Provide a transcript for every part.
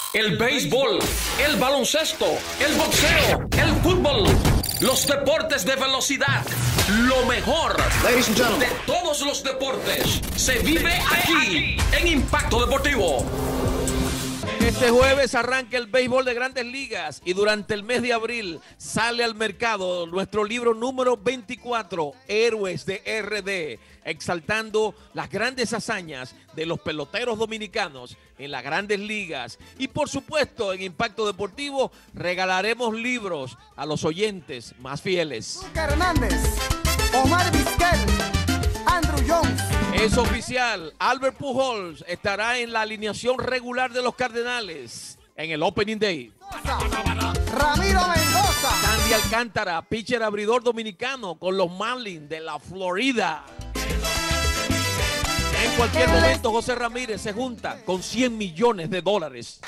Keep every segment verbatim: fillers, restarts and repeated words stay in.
El béisbol, el baloncesto, el boxeo, el fútbol, los deportes de velocidad, lo mejor de todos los deportes se vive aquí en Impacto Deportivo. Este jueves arranca el béisbol de Grandes Ligas y durante el mes de abril sale al mercado nuestro libro número veinticuatro, Héroes de R D, exaltando las grandes hazañas de los peloteros dominicanos en las Grandes Ligas. Y por supuesto, en Impacto Deportivo regalaremos libros a los oyentes más fieles. Hernández, Omar Vizquel, Andrew Jones. Es oficial, Albert Pujols estará en la alineación regular de los Cardenales en el Opening Day. Ramiro Mendoza. Sandy Alcántara, pitcher abridor dominicano con los Marlins de la Florida. En cualquier momento, José Ramírez se junta con cien millones de dólares.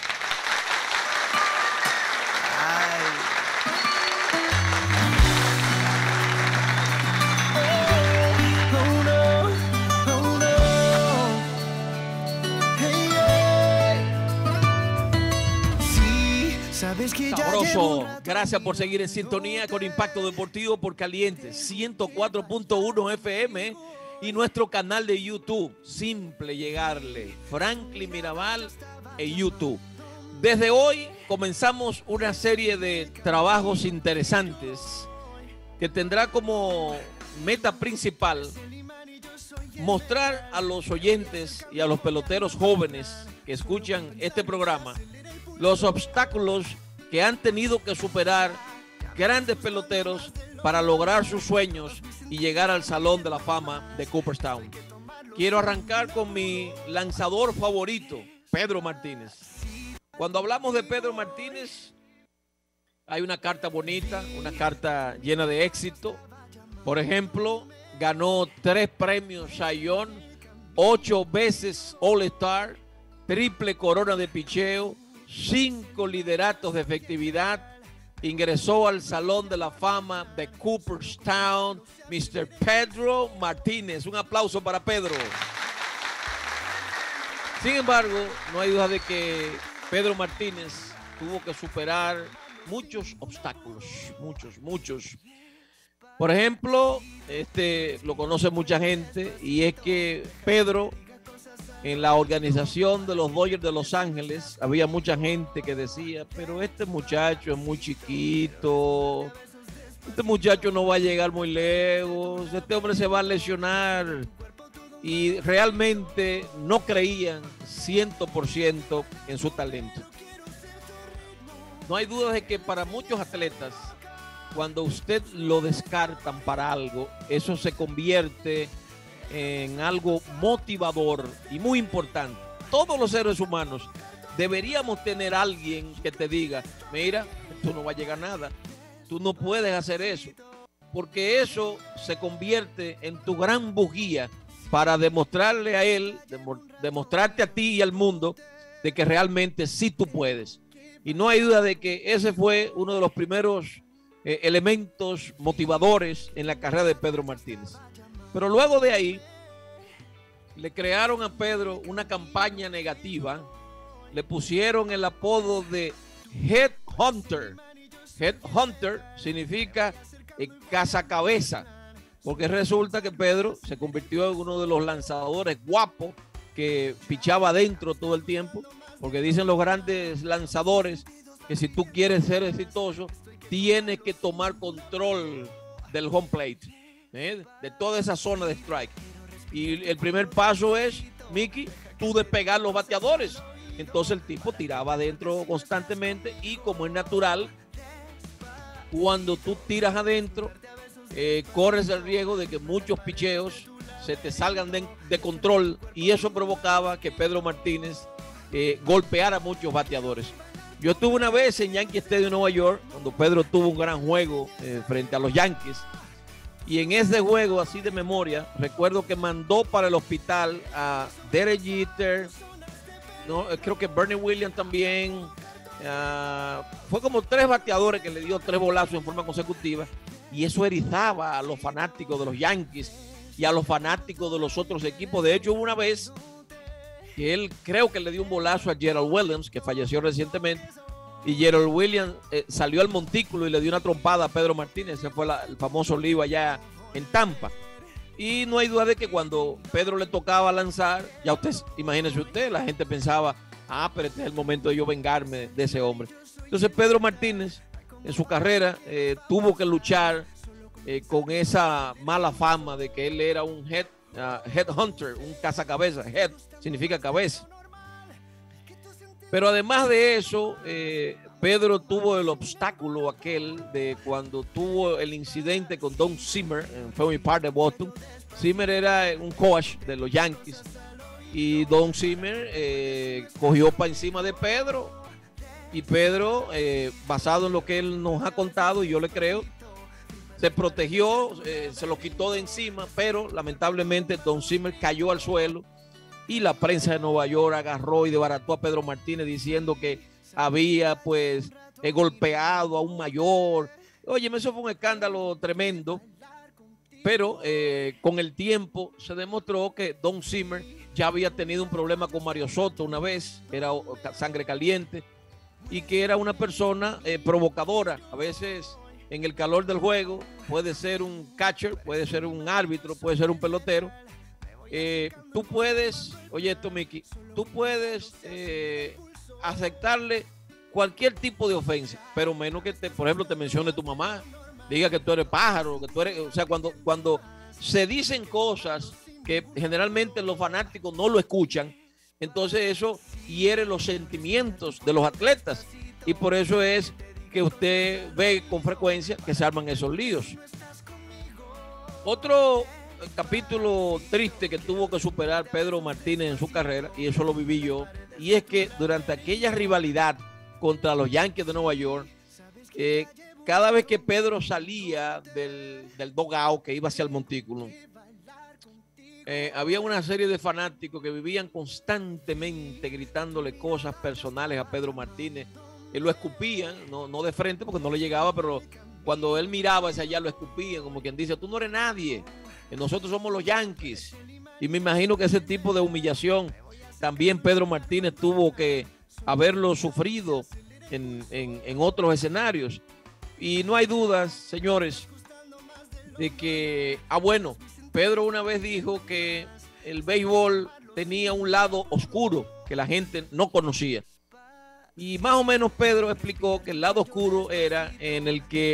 Sabroso, gracias por seguir en sintonía con Impacto Deportivo por Caliente ciento cuatro punto uno F M y nuestro canal de YouTube, simple llegarle, Franklin Mirabal en YouTube. Desde hoy comenzamos una serie de trabajos interesantes que tendrá como meta principal mostrar a los oyentes y a los peloteros jóvenes que escuchan este programa los obstáculos que han tenido que superar grandes peloteros para lograr sus sueños y llegar al Salón de la Fama de Cooperstown. Quiero arrancar con mi lanzador favorito, Pedro Martínez. Cuando hablamos de Pedro Martínez, hay una carta bonita, una carta llena de éxito. Por ejemplo, ganó tres premios Cy Young, ocho veces All-Star, triple corona de picheo, cinco lideratos de efectividad, ingresó al Salón de la Fama de Cooperstown, mister Pedro Martínez. Un aplauso para Pedro. Sin embargo, no hay duda de que Pedro Martínez tuvo que superar muchos obstáculos, muchos, muchos. Por ejemplo, este lo conoce mucha gente, y es que Pedro, en la organización de los Dodgers de Los Ángeles, había mucha gente que decía, pero este muchacho es muy chiquito, este muchacho no va a llegar muy lejos, este hombre se va a lesionar. Y realmente no creían cien por ciento en su talento. No hay duda de que para muchos atletas, cuando usted lo descartan para algo, eso se convierte en algo motivador y muy importante. Todos los seres humanos deberíamos tener a alguien que te diga, mira, tú no vas a llegar a nada, tú no puedes hacer eso, porque eso se convierte en tu gran bujía para demostrarle a él, demostrarte a ti y al mundo de que realmente sí tú puedes. Y no hay duda de que ese fue uno de los primeros eh, elementos motivadores en la carrera de Pedro Martínez. Pero luego de ahí, le crearon a Pedro una campaña negativa, le pusieron el apodo de Headhunter. Headhunter significa eh, cazacabeza, porque resulta que Pedro se convirtió en uno de los lanzadores guapos que pichaba adentro todo el tiempo, porque dicen los grandes lanzadores que si tú quieres ser exitoso, tienes que tomar control del home plate, ¿eh? de toda esa zona de strike. Y el primer paso es, Mickey, tú despegar los bateadores. Entonces el tipo tiraba adentro constantemente, y como es natural, cuando tú tiras adentro, eh, corres el riesgo de que muchos picheos se te salgan de, de control, y eso provocaba que Pedro Martínez eh, golpeara a muchos bateadores. Yo estuve una vez en Yankee Stadium, Nueva York, cuando Pedro tuvo un gran juego eh, frente a los Yankees. Y en ese juego, así de memoria, recuerdo que mandó para el hospital a Derek Jeter, no, creo que Bernie Williams también. Uh, fue como tres bateadores que le dio tres bolazos en forma consecutiva, y eso erizaba a los fanáticos de los Yankees y a los fanáticos de los otros equipos. De hecho, hubo una vez que él creo que le dio un bolazo a Gerald Williams, que falleció recientemente, y Gerald Williams eh, salió al montículo y le dio una trompada a Pedro Martínez. Ese fue la, el famoso lío allá en Tampa. Y no hay duda de que cuando Pedro le tocaba lanzar, ya usted, imagínese usted, la gente pensaba, ah, pero este es el momento de yo vengarme de ese hombre. Entonces Pedro Martínez en su carrera eh, tuvo que luchar eh, con esa mala fama de que él era un head, uh, headhunter, un cazacabezas. Head significa cabeza. Pero además de eso, eh, Pedro tuvo el obstáculo aquel de cuando tuvo el incidente con Don Zimmer en Fenway Park de Boston. Zimmer era un coach de los Yankees y Don Zimmer eh, cogió para encima de Pedro y Pedro, eh, basado en lo que él nos ha contado y yo le creo, se protegió, eh, se lo quitó de encima, pero lamentablemente Don Zimmer cayó al suelo y la prensa de Nueva York agarró y desbarató a Pedro Martínez diciendo que había pues eh, golpeado a un mayor. Oye, eso fue un escándalo tremendo, pero eh, con el tiempo se demostró que Don Zimmer ya había tenido un problema con Mario Soto una vez, era sangre caliente, y que era una persona eh, provocadora. A veces en el calor del juego puede ser un catcher, puede ser un árbitro, puede ser un pelotero. Eh, tú puedes, oye esto, Mickey, tú puedes eh, aceptarle cualquier tipo de ofensa, pero menos que, te, por ejemplo, te mencione tu mamá, diga que tú eres pájaro, que tú eres, o sea, cuando, cuando se dicen cosas que generalmente los fanáticos no lo escuchan, entonces eso hiere los sentimientos de los atletas y por eso es que usted ve con frecuencia que se arman esos líos. Otro capítulo triste que tuvo que superar Pedro Martínez en su carrera, y eso lo viví yo, y es que durante aquella rivalidad contra los Yankees de Nueva York, eh, cada vez que Pedro salía del, del dugout que iba hacia el montículo, eh, había una serie de fanáticos que vivían constantemente gritándole cosas personales a Pedro Martínez. Él lo escupían, no, no de frente porque no le llegaba, pero cuando él miraba hacia allá lo escupían, como quien dice, tú no eres nadie, nosotros somos los Yankees. Y me imagino que ese tipo de humillación también Pedro Martínez tuvo que haberlo sufrido en, en, en otros escenarios. Y no hay dudas, señores, de que, ah bueno, Pedro una vez dijo que el béisbol tenía un lado oscuro que la gente no conocía. Y más o menos Pedro explicó que el lado oscuro era en el que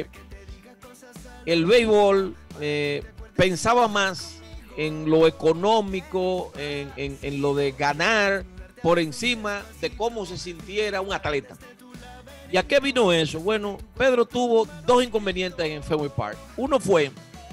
el béisbol eh, pensaba más en lo económico, en, en, en lo de ganar por encima de cómo se sintiera un atleta. ¿Y a qué vino eso? Bueno, Pedro tuvo dos inconvenientes en Fenway Park. Uno fue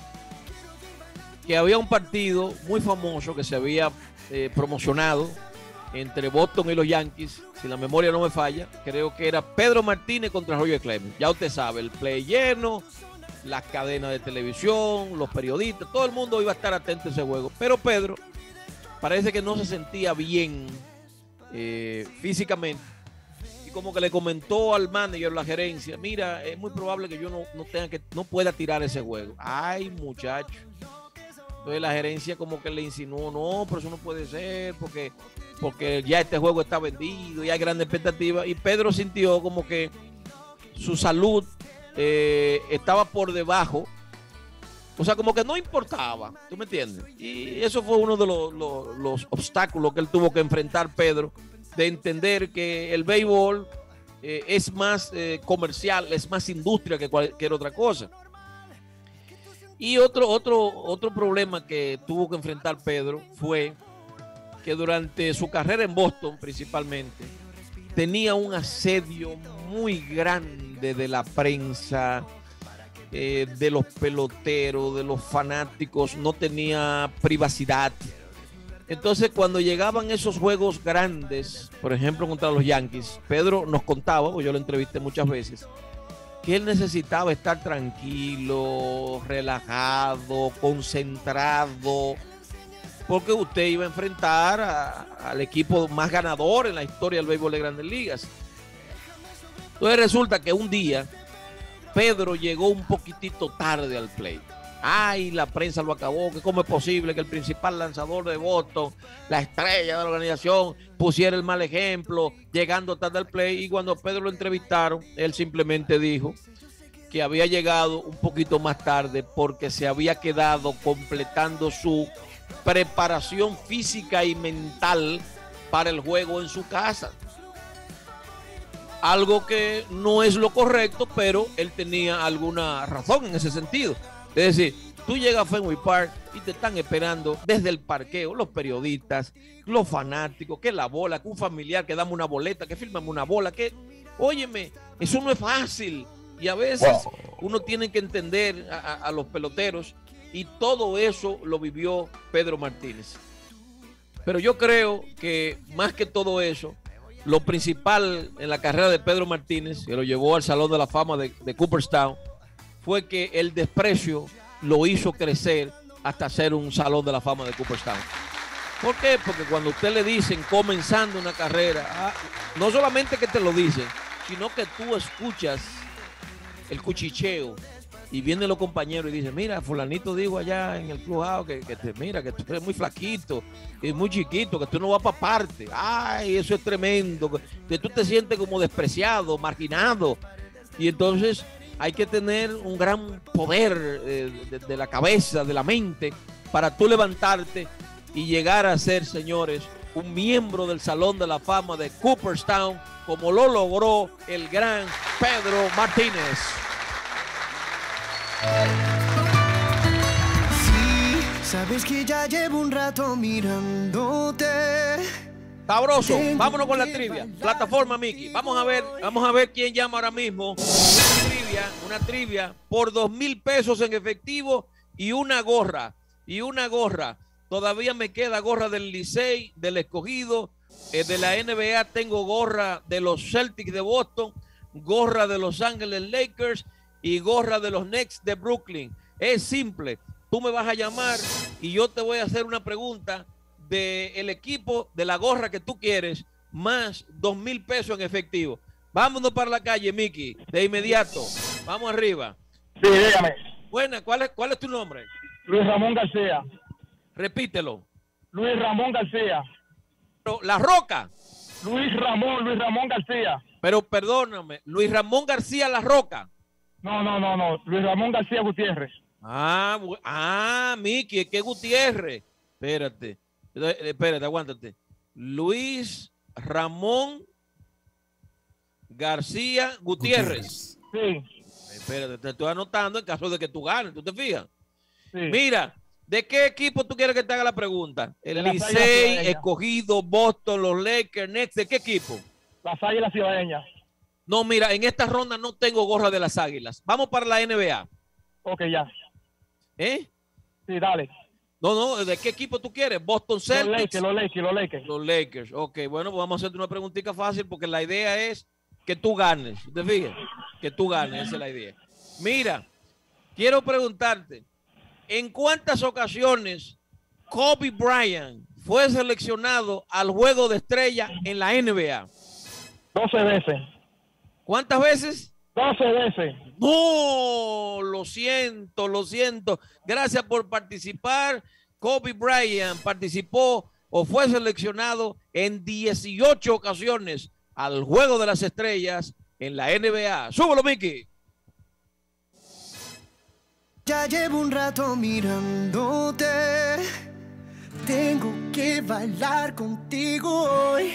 que había un partido muy famoso que se había eh, promocionado entre Boston y los Yankees, si la memoria no me falla, creo que era Pedro Martínez contra Roger Clemens. Ya usted sabe, el play lleno, las cadenas de televisión, los periodistas, todo el mundo iba a estar atento a ese juego. Pero Pedro parece que no se sentía bien eh, físicamente. Y como que le comentó al manager, la gerencia, mira, es muy probable que yo no, no tenga que, no pueda tirar ese juego. Ay, muchacho. Entonces la gerencia como que le insinuó, no, pero eso no puede ser, porque, porque ya este juego está vendido y hay grandes expectativas. Y Pedro sintió como que su salud eh, estaba por debajo, o sea, como que no importaba, ¿tú me entiendes? Y eso fue uno de los, los, los obstáculos que él tuvo que enfrentar, Pedro, de entender que el béisbol eh, es más eh, comercial, es más industria que cualquier otra cosa. Y otro, otro, otro problema que tuvo que enfrentar Pedro fue que durante su carrera en Boston principalmente tenía un asedio muy grande de la prensa, eh, de los peloteros, de los fanáticos, no tenía privacidad. Entonces cuando llegaban esos juegos grandes, por ejemplo contra los Yankees, Pedro nos contaba, pues yo lo entrevisté muchas veces, que él necesitaba estar tranquilo, relajado, concentrado, porque usted iba a enfrentar a, al equipo más ganador en la historia del béisbol de Grandes Ligas. Entonces resulta que un día Pedro llegó un poquitito tarde al play. Ay, la prensa lo acabó, que cómo es posible que el principal lanzador de Boston, la estrella de la organización, pusiera el mal ejemplo, llegando tarde al play. Y cuando Pedro lo entrevistaron, él simplemente dijo que había llegado un poquito más tarde porque se había quedado completando su preparación física y mental para el juego en su casa. Algo que no es lo correcto, pero él tenía alguna razón en ese sentido. Es decir, tú llegas a Fenway Park y te están esperando desde el parqueo los periodistas, los fanáticos, que la bola, que un familiar, que dame una boleta, que fírmame una bola, que, óyeme, eso no es fácil. Y a veces wow. uno tiene que entender a, a, a los peloteros, y todo eso lo vivió Pedro Martínez. Pero yo creo que más que todo eso, lo principal en la carrera de Pedro Martínez, que lo llevó al Salón de la Fama de, de Cooperstown, fue que el desprecio lo hizo crecer hasta ser un Salón de la Fama de Cooperstown. ¿Por qué? Porque cuando usted le dicen comenzando una carrera, no solamente que te lo dicen, sino que tú escuchas el cuchicheo y vienen los compañeros y dicen, mira, fulanito dijo allá en el clubhouse que, que te mira, que tú eres muy flaquito, que es muy chiquito, que tú no vas para parte. Ay, eso es tremendo, que tú te sientes como despreciado, marginado. Y entonces hay que tener un gran poder eh, de, de la cabeza, de la mente, para tú levantarte y llegar a ser, señores, un miembro del Salón de la Fama de Cooperstown, como lo logró el gran Pedro Martínez. Sí, sabes que ya llevo un rato mirándote. Sabroso, vámonos con la trivia. Plataforma Mickey. Vamos a ver, vamos a ver quién llama ahora mismo. Una trivia, una trivia por dos mil pesos en efectivo y una gorra. Y una gorra. Todavía me queda gorra del Licey, del Escogido, eh, de la N B A tengo gorra de los Celtics de Boston, gorra de Los Ángeles Lakers y gorra de los Knicks de Brooklyn. Es simple. Tú me vas a llamar y yo te voy a hacer una pregunta del equipo de la gorra que tú quieres, más dos mil pesos en efectivo. Vámonos para la calle, Mickey, de inmediato. Vamos arriba. Sí, dígame. Buena, ¿cuál es, cuál es tu nombre? Luis Ramón García. Repítelo. Luis Ramón García. Pero, La Roca. Luis Ramón, Luis Ramón García. Pero perdóname, Luis Ramón García La Roca. No, no, no, no. Luis Ramón García Gutiérrez. Ah, ah, Mickey, ¿qué Gutiérrez? Espérate. Espérate, aguántate. Luis Ramón García Gutiérrez. Sí. Espérate, te estoy anotando en caso de que tú ganes, ¿tú te fijas? Sí. Mira, ¿de qué equipo tú quieres que te haga la pregunta? El Licey, Escogido, Boston, los Lakers, Knicks, ¿de qué equipo? Las Águilas Cibaeñas. No, mira, en esta ronda no tengo gorra de las Águilas. Vamos para la N B A. Ok, ya. ¿Eh? Sí, dale. No, no, ¿de qué equipo tú quieres? Boston Celtics. Los Lakers, los Lakers, los Lakers. Los Lakers. Ok, bueno, pues vamos a hacerte una preguntita fácil porque la idea es que tú ganes. ¿Te fijas? Que tú ganes, esa es la idea. Mira, quiero preguntarte, ¿en cuántas ocasiones Kobe Bryant fue seleccionado al Juego de Estrella en la N B A? doce veces. ¿Cuántas veces? doce veces. No, lo siento, lo siento. Gracias por participar. Kobe Bryant participó o fue seleccionado en dieciocho ocasiones al Juego de las Estrellas en la N B A. Súbelo, Mickey. Ya llevo un rato mirándote. Tengo que bailar contigo hoy.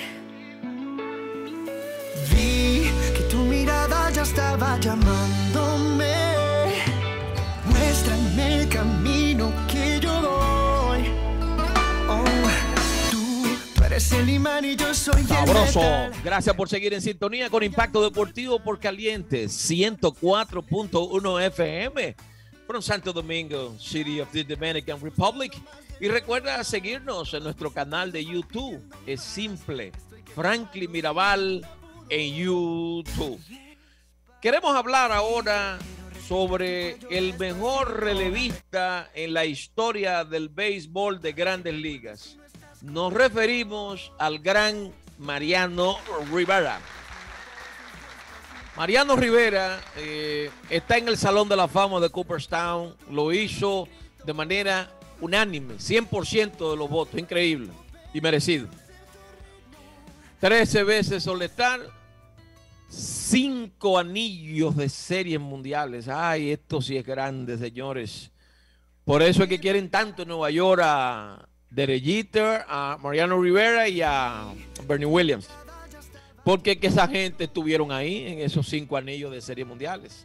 Vi que tu mirada ya estaba llamándome. Muéstrame el camino que yo voy. Oh, tú, tú eres el imán y yo soy Sabroso. el metal. Gracias por seguir en sintonía con Impacto Deportivo por Caliente ciento cuatro punto uno F M. From Santo Domingo, City of the Dominican Republic. Y recuerda seguirnos en nuestro canal de YouTube. Es simple, Franklin Mirabal en YouTube. Queremos hablar ahora sobre el mejor relevista en la historia del béisbol de Grandes Ligas. Nos referimos al gran Mariano Rivera. Mariano Rivera eh, está en el Salón de la Fama de Cooperstown. Lo hizo de manera unánime, cien por ciento de los votos. Increíble y merecido. trece veces All-Star, cinco anillos de series mundiales. Ay, esto sí es grande, señores. Por eso es que quieren tanto en Nueva York a Derek Jeter, a Mariano Rivera y a Bernie Williams. Porque que esa gente estuvieron ahí en esos cinco anillos de series mundiales.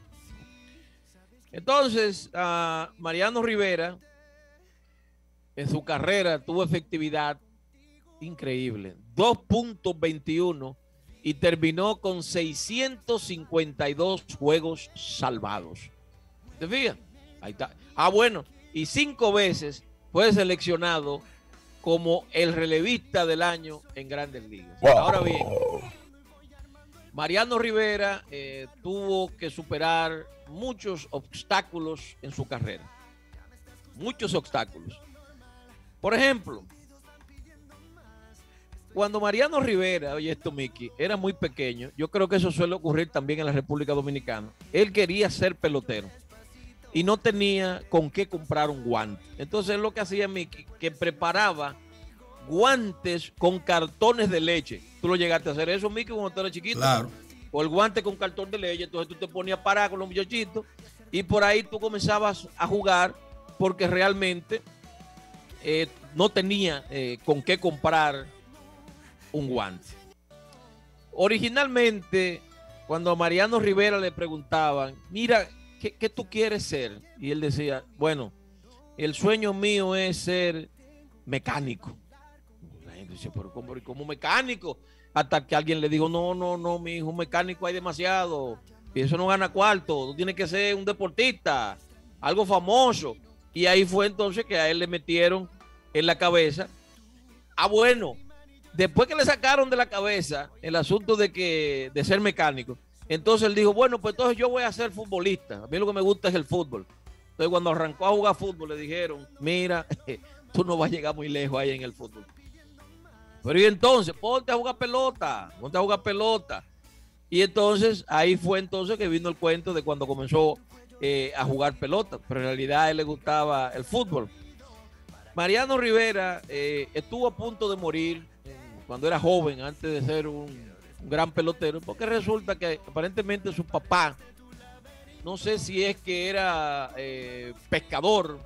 Entonces, uh, Mariano Rivera en su carrera tuvo efectividad increíble, dos punto veintiuno, y terminó con seiscientos cincuenta y dos juegos salvados. ¿Te fijas? Ahí está. Ah, bueno, y cinco veces fue seleccionado como el relevista del año en Grandes Ligas. Wow. Ahora bien, Mariano Rivera eh, tuvo que superar muchos obstáculos en su carrera. Muchos obstáculos. Por ejemplo, cuando Mariano Rivera, oye esto, Mickey, era muy pequeño, yo creo que eso suele ocurrir también en la República Dominicana. Él quería ser pelotero y no tenía con qué comprar un guante. Entonces lo que hacía Mickey, que preparaba guantes con cartones de leche. Tú lo llegaste a hacer eso, Mickey, cuando tú eras chiquito. Claro. O el guante con cartón de leche. Entonces tú te ponías a parar con los muchachitos y por ahí tú comenzabas a jugar porque realmente eh, no tenía eh, con qué comprar un guante. Originalmente, cuando a Mariano Rivera le preguntaban, mira, ¿qué, qué tú quieres ser? Y él decía, bueno, el sueño mío es ser mecánico. La gente dice, pero ¿cómo, cómo mecánico? Hasta que alguien le dijo, no, no, no, mi hijo, mecánico hay demasiado. Y eso no gana cuarto. Tú tienes que ser un deportista, algo famoso. Y ahí fue entonces que a él le metieron en la cabeza. Ah, bueno, después que le sacaron de la cabeza el asunto de que de ser mecánico, entonces él dijo, bueno, pues entonces yo voy a ser futbolista. A mí lo que me gusta es el fútbol. Entonces cuando arrancó a jugar fútbol le dijeron, mira, tú no vas a llegar muy lejos ahí en el fútbol. Pero y entonces, ponte a jugar pelota, ponte a jugar pelota. Y entonces ahí fue entonces que vino el cuento de cuando comenzó eh, a jugar pelota. Pero en realidad a él le gustaba el fútbol. Mariano Rivera eh, estuvo a punto de morir cuando era joven, antes de ser un, un gran pelotero, porque resulta que aparentemente su papá, no sé si es que era eh, pescador,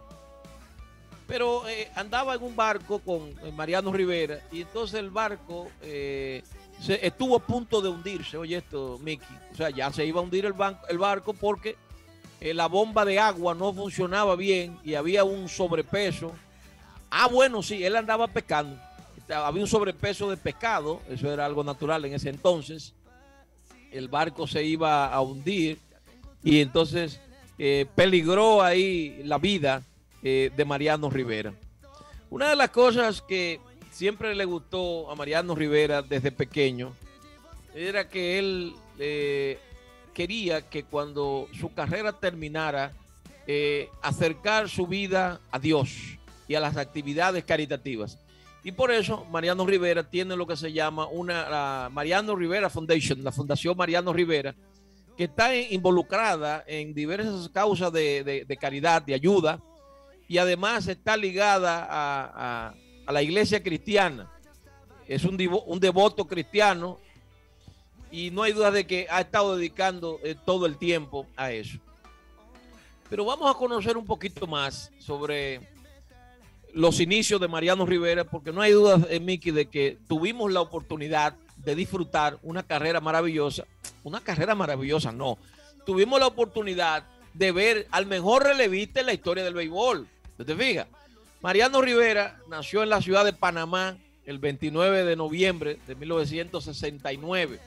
pero eh, andaba en un barco con eh, Mariano Rivera, y entonces el barco eh, se, estuvo a punto de hundirse. Oye esto, Mickey, o sea, ya se iba a hundir el, banco, el barco porque eh, la bomba de agua no funcionaba bien y había un sobrepeso. Ah, bueno, sí, él andaba pescando. Había un sobrepeso de pescado, eso era algo natural en ese entonces. El barco se iba a hundir y entonces eh, peligró ahí la vida eh, de Mariano Rivera. Una de las cosas que siempre le gustó a Mariano Rivera desde pequeño era que él eh, quería que cuando su carrera terminara, eh, acercar su vida a Dios y a las actividades caritativas. Y por eso Mariano Rivera tiene lo que se llama una la Mariano Rivera Foundation, la Fundación Mariano Rivera, que está en, involucrada en diversas causas de, de, de caridad, de ayuda, y además está ligada a, a, a la iglesia cristiana. Es un, divo, un devoto cristiano y no hay duda de que ha estado dedicando eh, todo el tiempo a eso. Pero vamos a conocer un poquito más sobre los inicios de Mariano Rivera, porque no hay duda, eh, Mickey, de que tuvimos la oportunidad de disfrutar una carrera maravillosa. Una carrera maravillosa, no. Tuvimos la oportunidad de ver al mejor relevista en la historia del béisbol. ¿Te fijas? Mariano Rivera nació en la ciudad de Panamá el veintinueve de noviembre de mil novecientos sesenta y nueve.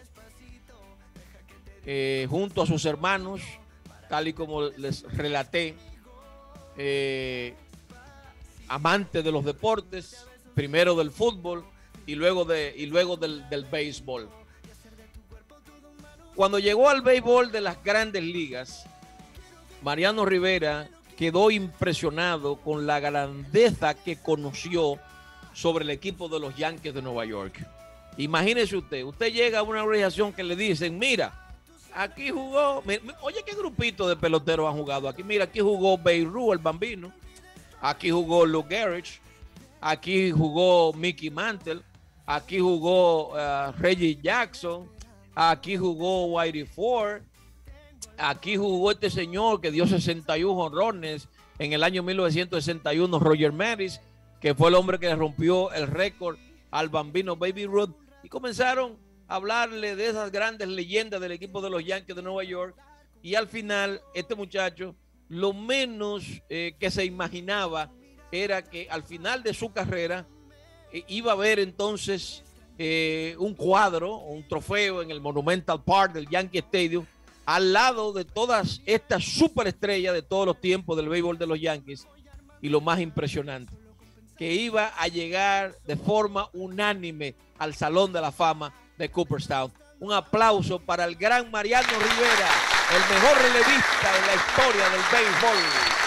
Eh, junto a sus hermanos, tal y como les relaté, eh, amante de los deportes, primero del fútbol y luego, de, y luego del, del béisbol. Cuando llegó al béisbol de las Grandes Ligas, Mariano Rivera quedó impresionado con la grandeza que conoció sobre el equipo de los Yankees de Nueva York. Imagínese usted, usted llega a una organización que le dicen, mira, Aquí jugó, oye, qué grupito de peloteros han jugado aquí. Mira, aquí jugó Beirut, el bambino. Aquí jugó Lou Gehrig. Aquí jugó Mickey Mantle. Aquí jugó uh, Reggie Jackson. Aquí jugó Whitey Ford. Aquí jugó este señor que dio sesenta y uno jonrones en el año mil novecientos sesenta y uno, Roger Maris, que fue el hombre que le rompió el récord al bambino Baby Ruth. Y comenzaron a hablarle de esas grandes leyendas del equipo de los Yankees de Nueva York. Y al final, este muchacho, lo menos eh, que se imaginaba era que al final de su carrera eh, iba a haber entonces eh, un cuadro, un trofeo en el Monumental Park del Yankee Stadium, al lado de todas estas superestrellas de todos los tiempos del béisbol de los Yankees. Y lo más impresionante, que iba a llegar de forma unánime al Salón de la Fama de Cooperstown. Un aplauso para el gran Mariano Rivera, el mejor relevista en la historia del béisbol.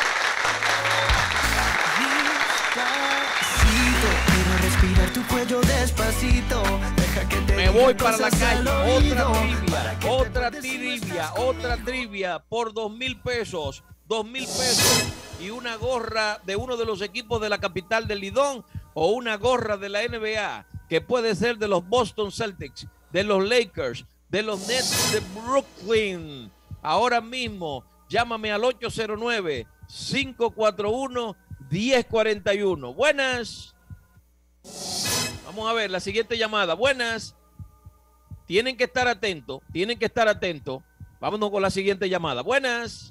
Quiero respirar tu cuello despacito. Deja que te Me voy para la cosas calle. al Otra oído, trivia, para que otra te trivia, otra trivia por dos mil pesos. Dos mil pesos y una gorra de uno de los equipos de la capital del Lidón o una gorra de la N B A que puede ser de los Boston Celtics, de los Lakers, de los Nets de Brooklyn. Ahora mismo, llámame al ocho cero nueve, cinco cuatro uno, uno cero cuatro uno. Buenas. Vamos a ver la siguiente llamada. Buenas. Tienen que estar atentos, tienen que estar atentos. Vámonos con la siguiente llamada. Buenas.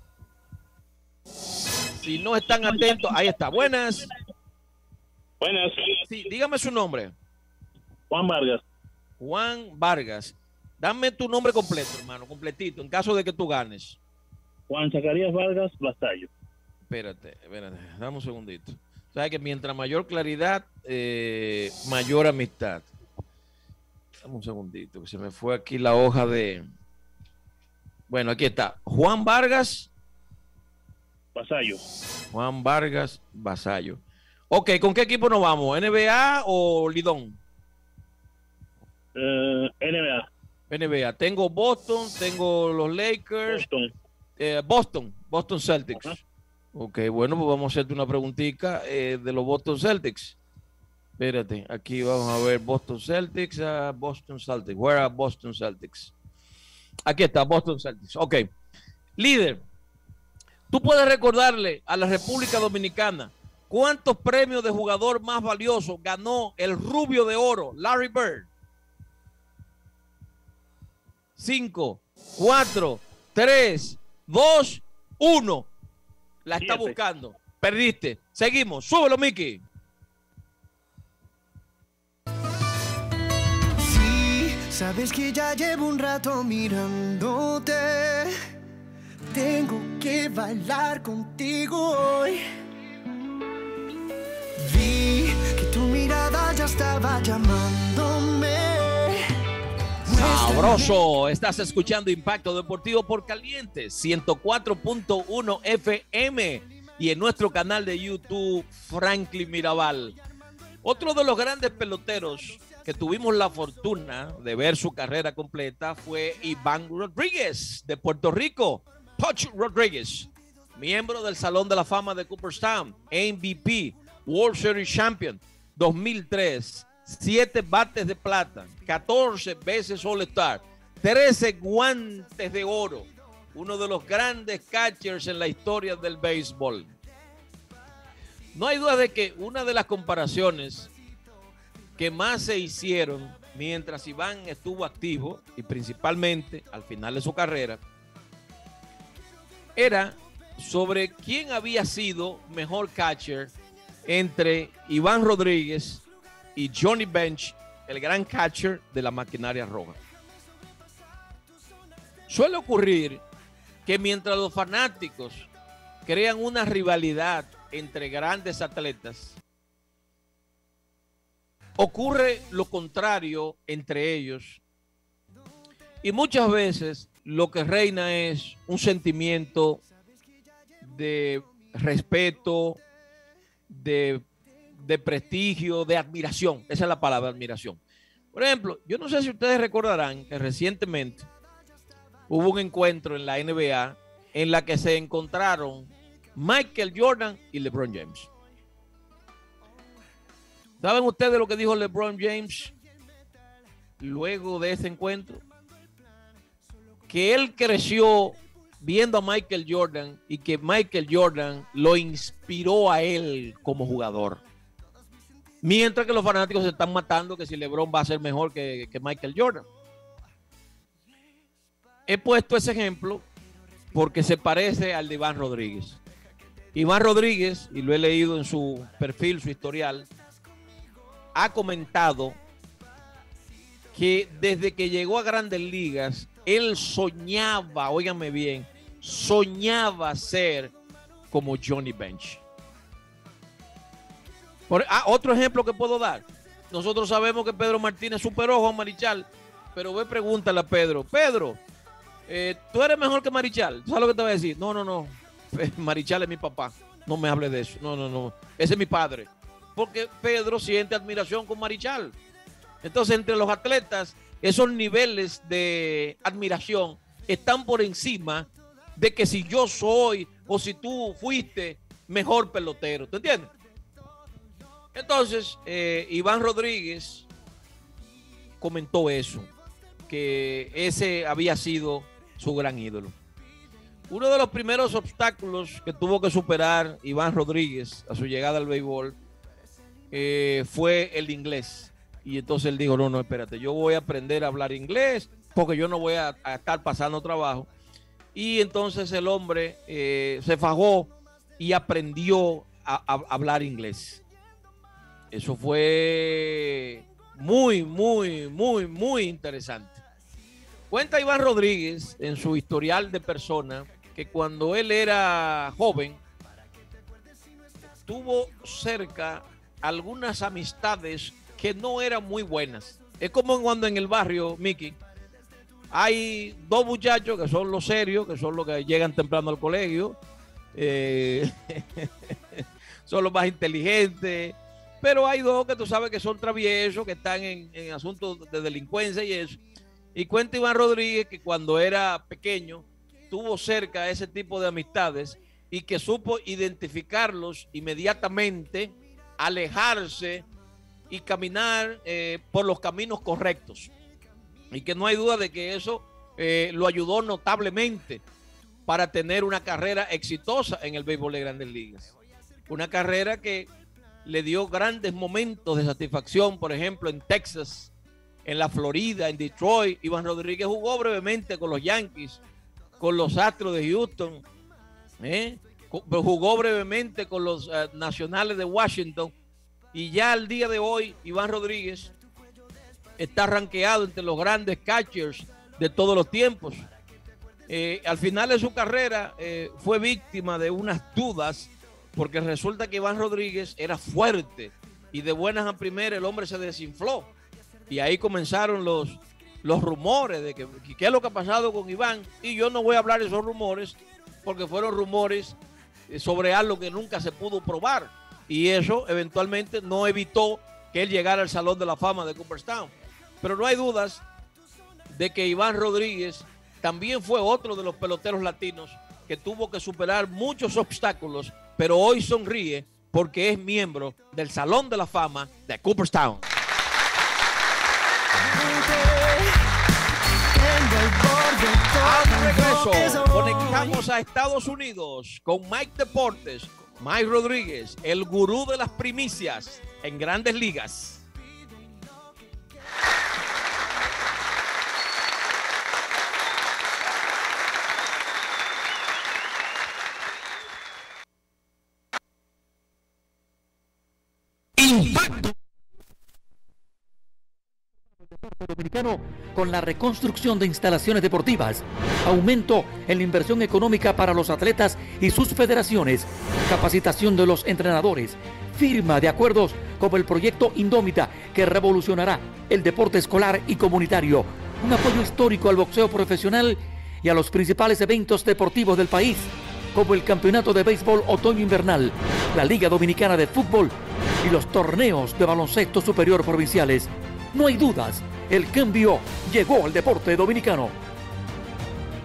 Si no están atentos, ahí está. Buenas. Buenas. Sí, dígame su nombre. Juan Vargas. Juan Vargas. Dame tu nombre completo, hermano, completito, en caso de que tú ganes. Juan Zacarías Vargas Vasallo. Espérate, espérate, dame un segundito. Sabes que mientras mayor claridad, eh, mayor amistad. Dame un segundito, que se me fue aquí la hoja de... Bueno, aquí está. Juan Vargas... Vasallo. Juan Vargas Vasallo. Ok, ¿con qué equipo nos vamos? ¿N B A o Lidón? Uh, N B A. N B A. Tengo Boston, tengo los Lakers. Boston. Eh, Boston, Boston Celtics. Ajá. Ok, bueno, pues vamos a hacerte una preguntita eh, de los Boston Celtics. Espérate, aquí vamos a ver Boston Celtics, uh, Boston Celtics. Where are Boston Celtics? Aquí está, Boston Celtics. Ok. Líder. Tú puedes recordarle a la República Dominicana cuántos premios de jugador más valioso ganó el Rubio de Oro, Larry Bird. Cinco, cuatro, tres, dos, uno. La está Siete. buscando. Perdiste. Seguimos. Súbelo, Mickey. Sí, sabes que ya llevo un rato mirándote. Tengo que bailar contigo hoy. Vi que tu mirada ya estaba llamándome. Sabroso. Estás escuchando Impacto Deportivo por Caliente ciento cuatro punto uno F M y en nuestro canal de YouTube Franklin Mirabal. Otro de los grandes peloteros que tuvimos la fortuna de ver su carrera completa fue Iván Rodríguez de Puerto Rico. Poch Rodríguez, miembro del Salón de la Fama de Cooperstown, M V P, World Series Champion, dos mil tres, siete bates de plata, catorce veces All-Star, trece guantes de oro, uno de los grandes catchers en la historia del béisbol. No hay duda de que una de las comparaciones que más se hicieron mientras Iván estuvo activo y principalmente al final de su carrera era sobre quién había sido mejor catcher entre Iván Rodríguez y Johnny Bench, el gran catcher de la maquinaria roja. Suele ocurrir que mientras los fanáticos crean una rivalidad entre grandes atletas, ocurre lo contrario entre ellos y muchas veces lo que reina es un sentimiento de respeto, de, de prestigio, de admiración. Esa es la palabra, admiración. Por ejemplo, yo no sé si ustedes recordarán que recientemente hubo un encuentro en la N B A en la que se encontraron Michael Jordan y LeBron James. ¿Saben ustedes lo que dijo LeBron James luego de ese encuentro? Que él creció viendo a Michael Jordan y que Michael Jordan lo inspiró a él como jugador. Mientras que los fanáticos se están matando que si LeBron va a ser mejor que, que Michael Jordan. He puesto ese ejemplo porque se parece al de Iván Rodríguez. Iván Rodríguez, y lo he leído en su perfil, su historial, ha comentado que desde que llegó a Grandes Ligas, él soñaba, óigame bien, soñaba ser como Johnny Bench. Por, ah, otro ejemplo que puedo dar. Nosotros sabemos que Pedro Martínez superó a Juan Marichal, pero ve, pregúntale a Pedro. Pedro, eh, ¿tú eres mejor que Marichal? ¿Sabes lo que te voy a decir? No, no, no. Marichal es mi papá. No me hable de eso. No, no, no. Ese es mi padre. Porque Pedro siente admiración con Marichal. Entonces, entre los atletas, esos niveles de admiración están por encima de que si yo soy o si tú fuiste mejor pelotero. ¿Te entiendes? Entonces, eh, Iván Rodríguez comentó eso, que ese había sido su gran ídolo. Uno de los primeros obstáculos que tuvo que superar Iván Rodríguez a su llegada al béisbol eh, fue el inglés. Y entonces él dijo, no, no, espérate, yo voy a aprender a hablar inglés porque yo no voy a, a estar pasando trabajo. Y entonces el hombre eh, se fajó y aprendió a, a hablar inglés. Eso fue muy, muy, muy, muy interesante. Cuenta Iván Rodríguez en su historial de persona que cuando él era joven tuvo cerca algunas amistades que no eran muy buenas. Es como cuando en el barrio, Mickey, hay dos muchachos que son los serios, que son los que llegan temprano al colegio, eh, son los más inteligentes, pero hay dos que tú sabes que son traviesos, que están en, en asuntos de delincuencia y eso. Y cuenta Iván Rodríguez que cuando era pequeño tuvo cerca ese tipo de amistades y que supo identificarlos inmediatamente, alejarse y caminar eh, por los caminos correctos. Y que no hay duda de que eso eh, lo ayudó notablemente para tener una carrera exitosa en el béisbol de Grandes Ligas. Una carrera que le dio grandes momentos de satisfacción, por ejemplo, en Texas, en la Florida, en Detroit. Iván Rodríguez jugó brevemente con los Yankees, con los Astros de Houston, ¿eh? jugó brevemente con los uh, Nacionales de Washington, y ya al día de hoy Iván Rodríguez está rankeado entre los grandes catchers de todos los tiempos. Eh, al final de su carrera eh, fue víctima de unas dudas, porque resulta que Iván Rodríguez era fuerte y de buenas a primeras el hombre se desinfló. Y ahí comenzaron los, los rumores de que qué es lo que ha pasado con Iván. Y yo no voy a hablar de esos rumores porque fueron rumores sobre algo que nunca se pudo probar. Y eso eventualmente no evitó que él llegara al Salón de la Fama de Cooperstown. Pero no hay dudas de que Iván Rodríguez también fue otro de los peloteros latinos que tuvo que superar muchos obstáculos, pero hoy sonríe porque es miembro del Salón de la Fama de Cooperstown. Al regreso, conectamos a Estados Unidos con Mike Deportes, Mike Rodríguez, el gurú de las primicias en Grandes Ligas. Impacto dominicano con la reconstrucción de instalaciones deportivas, aumento en la inversión económica para los atletas y sus federaciones, capacitación de los entrenadores, firma de acuerdos como el proyecto Indómita que revolucionará el deporte escolar y comunitario, un apoyo histórico al boxeo profesional y a los principales eventos deportivos del país, como el Campeonato de Béisbol Otoño-Invernal, la Liga Dominicana de Fútbol y los torneos de baloncesto superior provinciales. No hay dudas, el cambio llegó al deporte dominicano.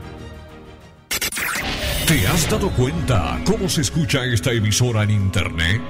¿Te has dado cuenta cómo se escucha esta emisora en internet?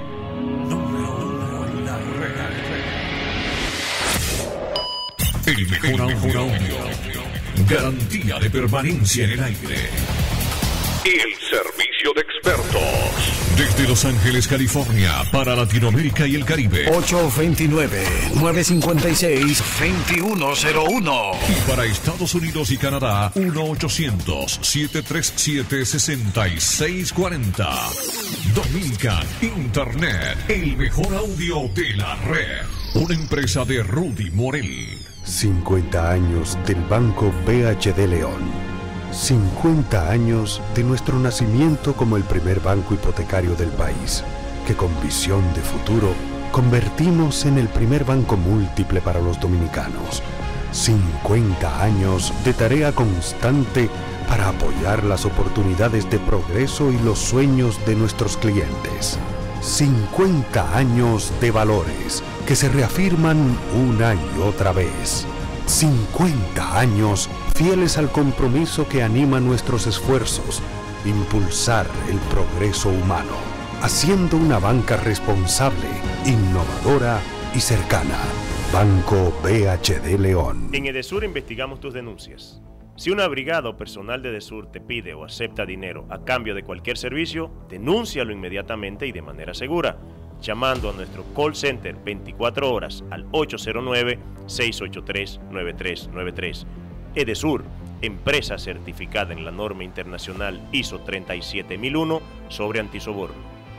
El mejor audio. Garantía de permanencia en el aire. El servicio de expertos. Desde Los Ángeles, California, para Latinoamérica y el Caribe. ocho dos nueve, nueve cinco seis, dos uno cero uno. Y para Estados Unidos y Canadá, uno ochocientos, siete tres siete, seis seis cuatro cero. Dominican Internet, el mejor audio de la red. Una empresa de Rudy Morel. cincuenta años del Banco B H D León. cincuenta años de nuestro nacimiento como el primer banco hipotecario del país, que con visión de futuro convertimos en el primer banco múltiple para los dominicanos. cincuenta años de tarea constante para apoyar las oportunidades de progreso y los sueños de nuestros clientes. cincuenta años de valores que se reafirman una y otra vez. cincuenta años fieles al compromiso que anima nuestros esfuerzos, impulsar el progreso humano, haciendo una banca responsable, innovadora y cercana. Banco B H D León. En Edesur investigamos tus denuncias. Si una brigada o personal de Edesur te pide o acepta dinero a cambio de cualquier servicio, denúncialo inmediatamente y de manera segura, llamando a nuestro call center veinticuatro horas al ocho cero nueve, seis ocho tres, nueve tres nueve tres. Edesur, empresa certificada en la norma internacional I S O treinta y siete mil uno sobre antisoborno.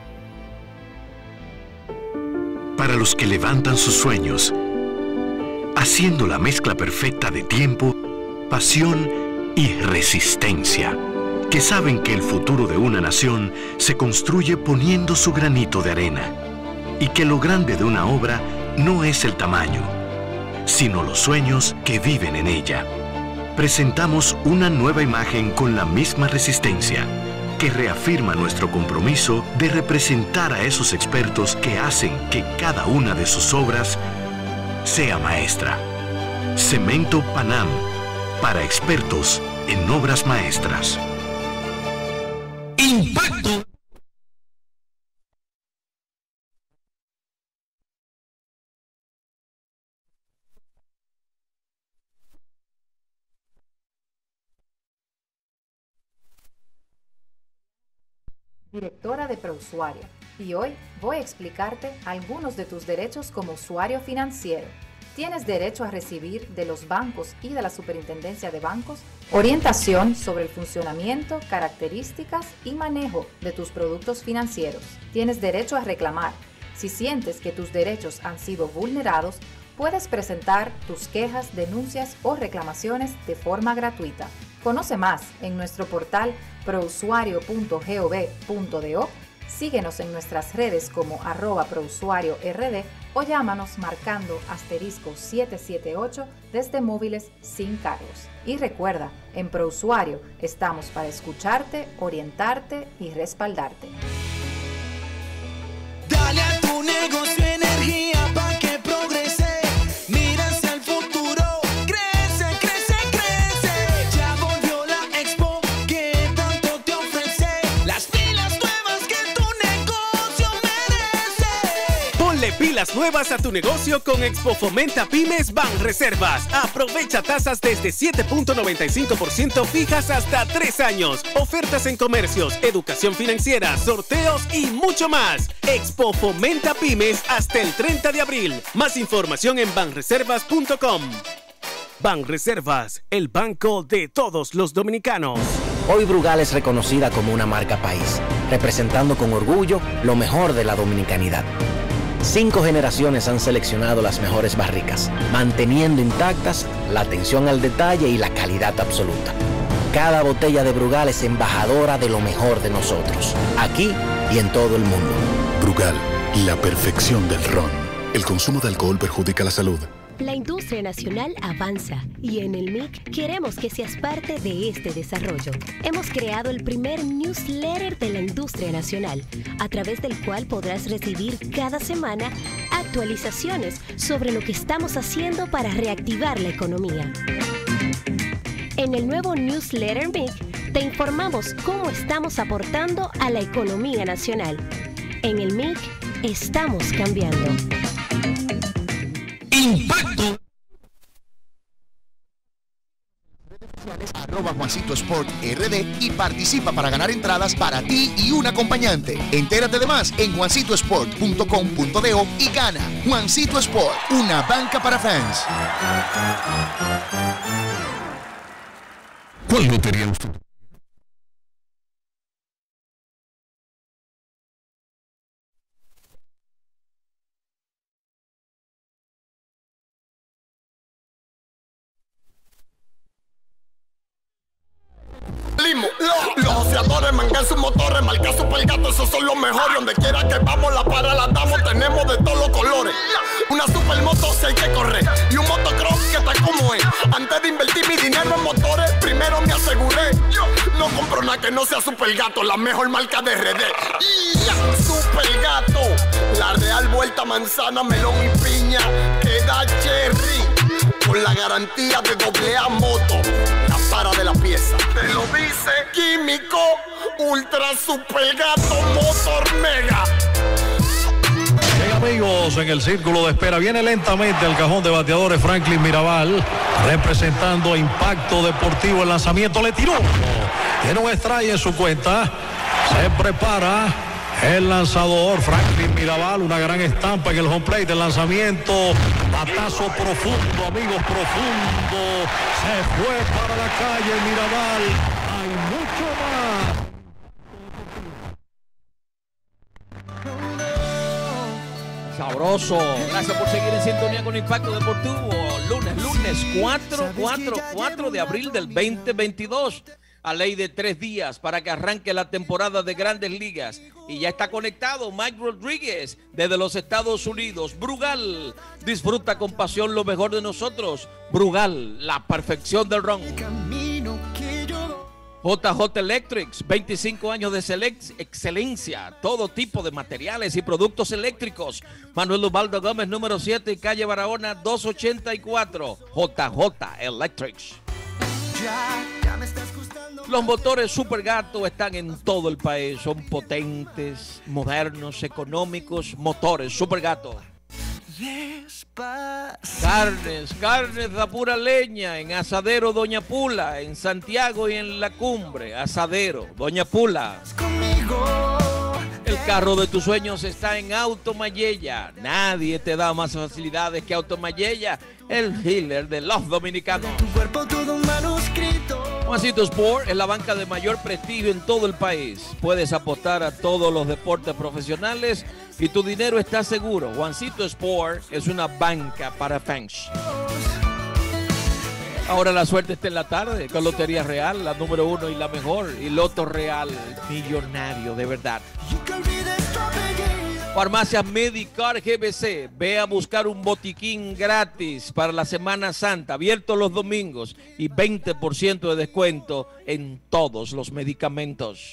Para los que levantan sus sueños, haciendo la mezcla perfecta de tiempo, pasión y resistencia, que saben que el futuro de una nación se construye poniendo su granito de arena, y que lo grande de una obra no es el tamaño, sino los sueños que viven en ella. Presentamos una nueva imagen con la misma resistencia, que reafirma nuestro compromiso de representar a esos expertos que hacen que cada una de sus obras sea maestra. Cemento Panam, para expertos en obras maestras. Impacto. Directora de Prousuario, y hoy voy a explicarte algunos de tus derechos como usuario financiero. Tienes derecho a recibir de los bancos y de la Superintendencia de Bancos orientación sobre el funcionamiento, características y manejo de tus productos financieros. Tienes derecho a reclamar. Si sientes que tus derechos han sido vulnerados, puedes presentar tus quejas, denuncias o reclamaciones de forma gratuita. Conoce más en nuestro portal prousuario punto gov punto do, síguenos en nuestras redes como arroba prousuariord o llámanos marcando asterisco siete siete ocho desde móviles sin cargos. Y recuerda, en Prousuario estamos para escucharte, orientarte y respaldarte. Dale a tu negocio energía para que progrese. Mira hacia el futuro. Crece, crece, crece. Ya volvió la expo que tanto te ofrece. Las pilas nuevas que tu negocio merece. Ponle pilas nuevas a tu negocio con Expo Fomenta Pymes Banreservas. Aprovecha tasas desde siete punto noventa y cinco por ciento fijas hasta tres años. Ofertas en comercios, educación financiera, sorteos y mucho más. Expo Fomenta Pymes hasta el treinta de abril. Más información en banreservas punto com. Banreservas, el banco de todos los dominicanos. Hoy Brugal es reconocida como una marca país, representando con orgullo lo mejor de la dominicanidad. Cinco generaciones han seleccionado las mejores barricas, manteniendo intactas la atención al detalle y la calidad absoluta. Cada botella de Brugal es embajadora de lo mejor de nosotros, aquí y en todo el mundo. Brugal, la perfección del ron. El consumo de alcohol perjudica la salud. La industria nacional avanza y en el M I C queremos que seas parte de este desarrollo. Hemos creado el primer newsletter de la industria nacional, a través del cual podrás recibir cada semana actualizaciones sobre lo que estamos haciendo para reactivar la economía. En el nuevo newsletter M I C te informamos cómo estamos aportando a la economía nacional. En el M I C estamos cambiando. Impacto. Arroba Juancito Sport R D y participa para ganar entradas para ti y un acompañante. Entérate de más en juancito sport punto com punto do y gana. Juancito Sport, una banca para fans. ¿Cuál lotería usted? Los, los oceadores, mangan sus motores, marca Supergato, esos son los mejores. Donde quiera que vamos, la para la damos, tenemos de todos los colores. Una supermoto si hay que correr y un motocross que está como es. Antes de invertir mi dinero en motores, primero me aseguré. No compro nada que no sea Supergato, la mejor marca de R D. Supergato, la real vuelta manzana, melón y piña, que da cherry. Con la garantía de doble A moto, la para de la pieza. Te lo dice Químico Ultra Supergato Motor Mega. Bien, amigos, en el círculo de espera viene lentamente el cajón de bateadores Franklin Mirabal, representando a Impacto Deportivo. El lanzamiento le tiró. Tiene un strike en su cuenta. Se prepara el lanzador Franklin Mirabal, una gran estampa en el home plate del lanzamiento. Batazo profundo, amigos, profundo. Se fue para la calle Mirabal. Hay mucho más. Sabroso. Gracias por seguir en sintonía con Impacto Deportivo. Lunes, lunes cuatro, cuatro, cuatro de abril del veinte veintidós. A ley de tres días para que arranque la temporada de Grandes Ligas. Y ya está conectado Mike Rodríguez desde los Estados Unidos. Brugal, disfruta con pasión lo mejor de nosotros. Brugal, la perfección del ron. J J Electrics, veinticinco años de excelencia, todo tipo de materiales y productos eléctricos. Manuel Ubaldo Gómez, número siete, calle Barahona, doscientos ochenta y cuatro. J J Electrics. Los motores Supergato están en todo el país. Son potentes, modernos, económicos. Motores Supergato. Carnes, carnes de pura leña en Asadero Doña Pula, en Santiago y en La Cumbre. Asadero Doña Pula. El carro de tus sueños está en Auto Mayella. Nadie te da más facilidades que Auto Mayella, el dealer de los dominicanos. Juancito Sport es la banca de mayor prestigio en todo el país. Puedes apostar a todos los deportes profesionales y tu dinero está seguro. Juancito Sport es una banca para fans. Ahora la suerte está en la tarde con Lotería Real, la número uno y la mejor. Y Loto Real, millonario de verdad. Farmacia Medicar G B C, ve a buscar un botiquín gratis para la Semana Santa, abierto los domingos y veinte por ciento de descuento en todos los medicamentos.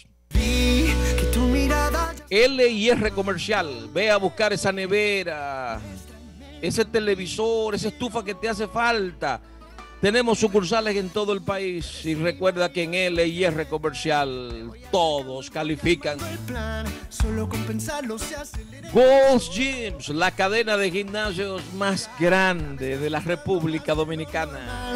L y R Comercial, ve a buscar esa nevera, ese televisor, esa estufa que te hace falta. Tenemos sucursales en todo el país y recuerda que en L y R Comercial todos califican. Gold's Gyms, la cadena de gimnasios más grande de la República Dominicana.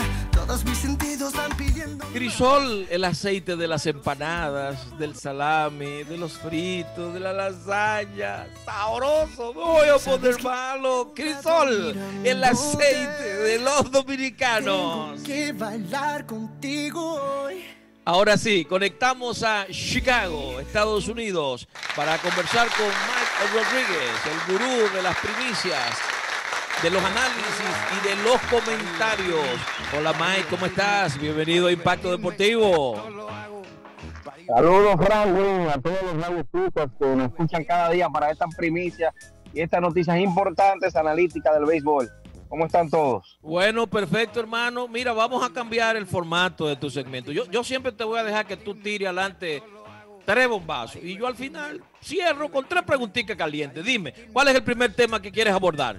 Crisol, el aceite de las empanadas, del salami, de los fritos, de la lasaña. Sabroso, no voy a poner malo. Crisol, el aceite de los dominicanos. Que bailar contigo hoy. Ahora sí, conectamos a Chicago, Estados Unidos, para conversar con Mike Rodríguez, el gurú de las primicias, de los análisis y de los comentarios. Hola Mike, ¿cómo estás? Bienvenido a Impacto Deportivo. Saludos, Franklin, a todos los radioescuchas que nos escuchan cada día para estas primicias y estas noticias importantes analíticas del béisbol. ¿Cómo están todos? Bueno, perfecto, hermano. Mira, vamos a cambiar el formato de tu segmento. Yo, yo siempre te voy a dejar que tú tires adelante tres bombazos y yo al final cierro con tres preguntitas calientes. Dime, ¿cuál es el primer tema que quieres abordar?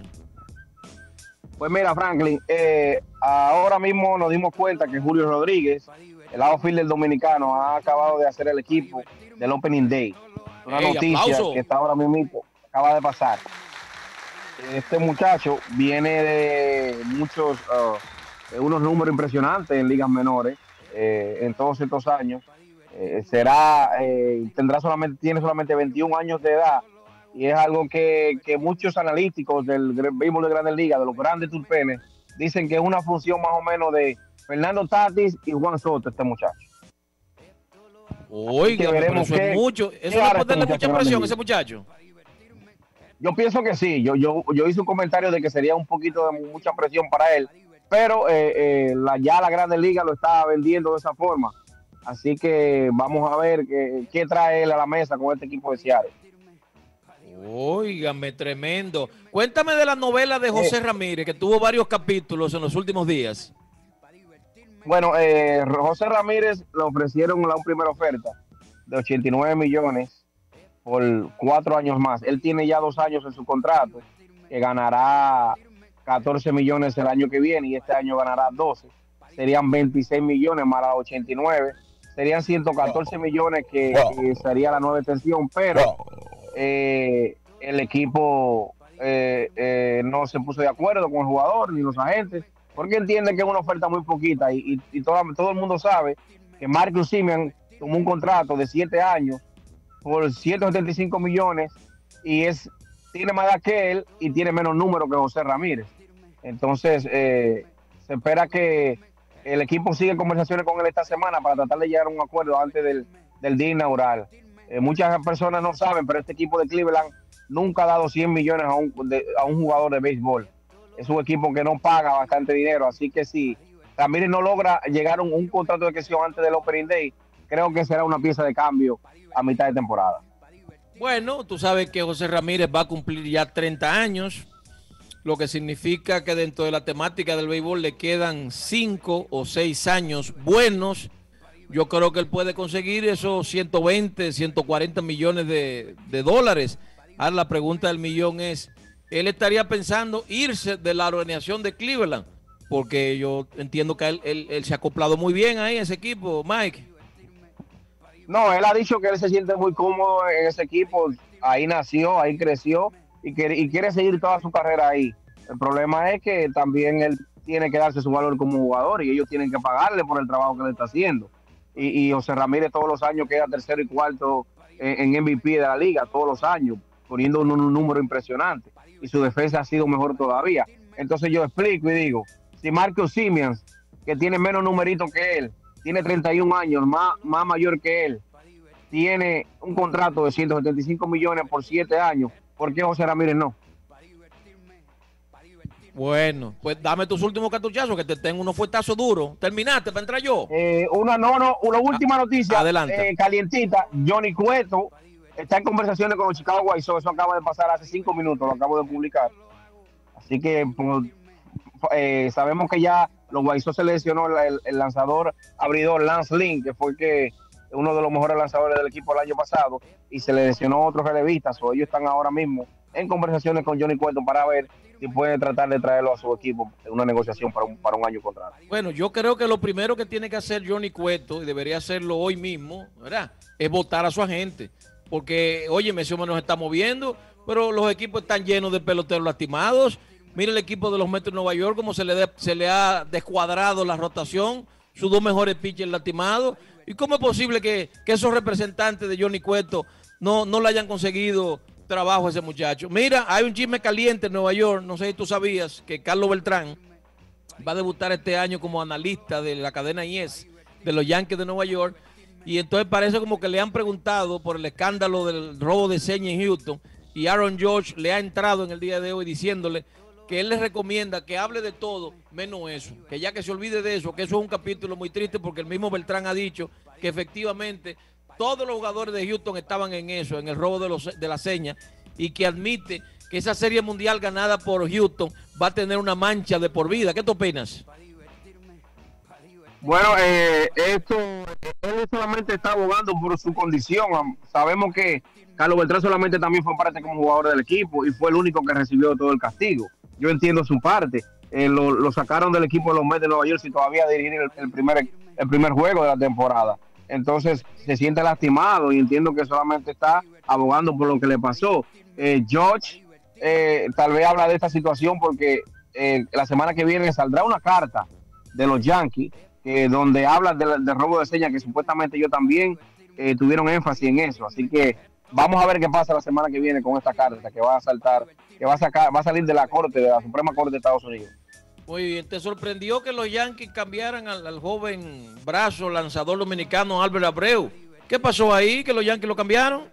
Pues mira, Franklin, eh, ahora mismo nos dimos cuenta que Julio Rodríguez el outfielder dominicano, ha acabado de hacer el equipo del Opening Day. Una Hey, noticia aplauso. que está ahora mismo, acaba de pasar. Este muchacho viene de muchos, uh, de unos números impresionantes en ligas menores eh, en todos estos años. Eh, será, eh, tendrá solamente, tiene solamente veintiún años de edad y es algo que, que muchos analíticos del béisbol de Grandes Ligas, de los grandes turpenes, dicen que es una función más o menos de Fernando Tatis y Juan Soto, este muchacho. Oiga, que pero veremos eso qué- es mucho. qué Eso hará le este ponerle muchacho mucha en presión a Grandes ese muchacho. Yo pienso que sí. Yo, yo, yo hice un comentario de que sería un poquito de mucha presión para él, pero eh, eh, la, ya la Grandes Ligas lo está vendiendo de esa forma. Así que vamos a ver qué, qué trae él a la mesa con este equipo de Seattle. Óigame, tremendo. Cuéntame de la novela de José Ramírez, que tuvo varios capítulos en los últimos días. Bueno, eh, José Ramírez le ofrecieron la primera oferta de ochenta y nueve millones por cuatro años más. Él tiene ya dos años en su contrato, que ganará catorce millones el año que viene y este año ganará doce. Serían veintiséis millones más las ochenta y nueve. Serían ciento catorce millones que, que sería la nueva extensión, pero eh, el equipo eh, eh, no se puso de acuerdo con el jugador ni los agentes, porque entienden que es una oferta muy poquita y, y, y todo, todo el mundo sabe que Marcus Semien tomó un contrato de siete años por ciento setenta y cinco millones y es tiene más edad que él y tiene menos número que José Ramírez. Entonces eh, se espera que el equipo siga en conversaciones con él esta semana para tratar de llegar a un acuerdo antes del, del día inaugural. Eh, muchas personas no saben, pero este equipo de Cleveland nunca ha dado cien millones a un, de, a un jugador de béisbol. Es un equipo que no paga bastante dinero, así que si Ramírez no logra llegar a un, un contrato de extensión antes del Opening Day, creo que será una pieza de cambio a mitad de temporada. Bueno, tú sabes que José Ramírez va a cumplir ya treinta años, lo que significa que dentro de la temática del béisbol le quedan cinco o seis años buenos. Yo creo que él puede conseguir esos ciento veinte, ciento cuarenta millones de, de dólares. Ahora la pregunta del millón es, ¿él estaría pensando irse de la organización de Cleveland? Porque yo entiendo que él, él, él se ha acoplado muy bien ahí en ese equipo, Mike. No, él ha dicho que él se siente muy cómodo en ese equipo. Ahí nació, ahí creció y quiere, y quiere seguir toda su carrera ahí. El problema es que también él tiene que darse su valor como jugador y ellos tienen que pagarle por el trabajo que le está haciendo. Y, y José Ramírez todos los años queda tercero y cuarto en, en M V P de la liga, todos los años, poniendo un, un número impresionante. Y su defensa ha sido mejor todavía. Entonces yo explico y digo, si Marcus Semien, que tiene menos numeritos que él, tiene treinta y un años, más, más mayor que él, tiene un contrato de ciento setenta y cinco millones por siete años, ¿por qué José Ramírez no? Bueno, pues dame tus últimos cartuchazos que te tengo unos fuetazos duros. ¿Terminaste para entrar yo? Eh, una no, no, una última noticia. Adelante. Eh, calientita. Johnny Cueto está en conversaciones con los Chicago White Sox. Eso acaba de pasar hace cinco minutos, lo acabo de publicar. Así que pues, eh, sabemos que ya los White Sox seleccionó el, el lanzador abridor Lance Lynn, que fue que uno de los mejores lanzadores del equipo el año pasado, y se le lesionó otros relevistas. O ellos están ahora mismo en conversaciones con Johnny Cueto para ver si puede tratar de traerlo a su equipo en una negociación para un, para un año contrato. Bueno, yo creo que lo primero que tiene que hacer Johnny Cueto, y debería hacerlo hoy mismo, ¿verdad?, es votar a su agente. Porque, oye, ese hombre nos está moviendo, pero los equipos están llenos de peloteros lastimados. Mira el equipo de los Mets de Nueva York, cómo se le, de, se le ha descuadrado la rotación, sus dos mejores pitchers lastimados. ¿Y cómo es posible que, que esos representantes de Johnny Cueto no, no le hayan conseguido trabajo a ese muchacho? Mira, hay un chisme caliente en Nueva York, no sé si tú sabías que Carlos Beltrán va a debutar este año como analista de la cadena Yes de los Yankees de Nueva York, y entonces parece como que le han preguntado por el escándalo del robo de señas en Houston, y Aaron George le ha entrado en el día de hoy diciéndole que él le recomienda que hable de todo menos eso, que ya que se olvide de eso, que eso es un capítulo muy triste, porque el mismo Beltrán ha dicho que efectivamente todos los jugadores de Houston estaban en eso, en el robo de, los, de la seña, y que admite que esa serie mundial ganada por Houston va a tener una mancha de por vida. ¿Qué tú opinas? Bueno, eh, esto, él solamente está abogando por su condición. Sabemos que Carlos Beltrán solamente también fue parte como jugador del equipo y fue el único que recibió todo el castigo. Yo entiendo su parte. Eh, lo, lo sacaron del equipo de los Mets de Nueva York sin todavía dirigir el, el primer el primer juego de la temporada. Entonces se siente lastimado y entiendo que solamente está abogando por lo que le pasó. Eh, George eh, tal vez habla de esta situación porque eh, la semana que viene saldrá una carta de los Yankees eh, donde habla del de robo de señas, que supuestamente ellos también eh, tuvieron énfasis en eso. Así que vamos a ver qué pasa la semana que viene con esta carta que va a saltar, que va a sacar, va a salir de la corte, de la Suprema Corte de Estados Unidos. Muy bien, ¿te sorprendió que los Yankees cambiaran al, al joven brazo lanzador dominicano Albert Abreu? ¿Qué pasó ahí que los Yankees lo cambiaron?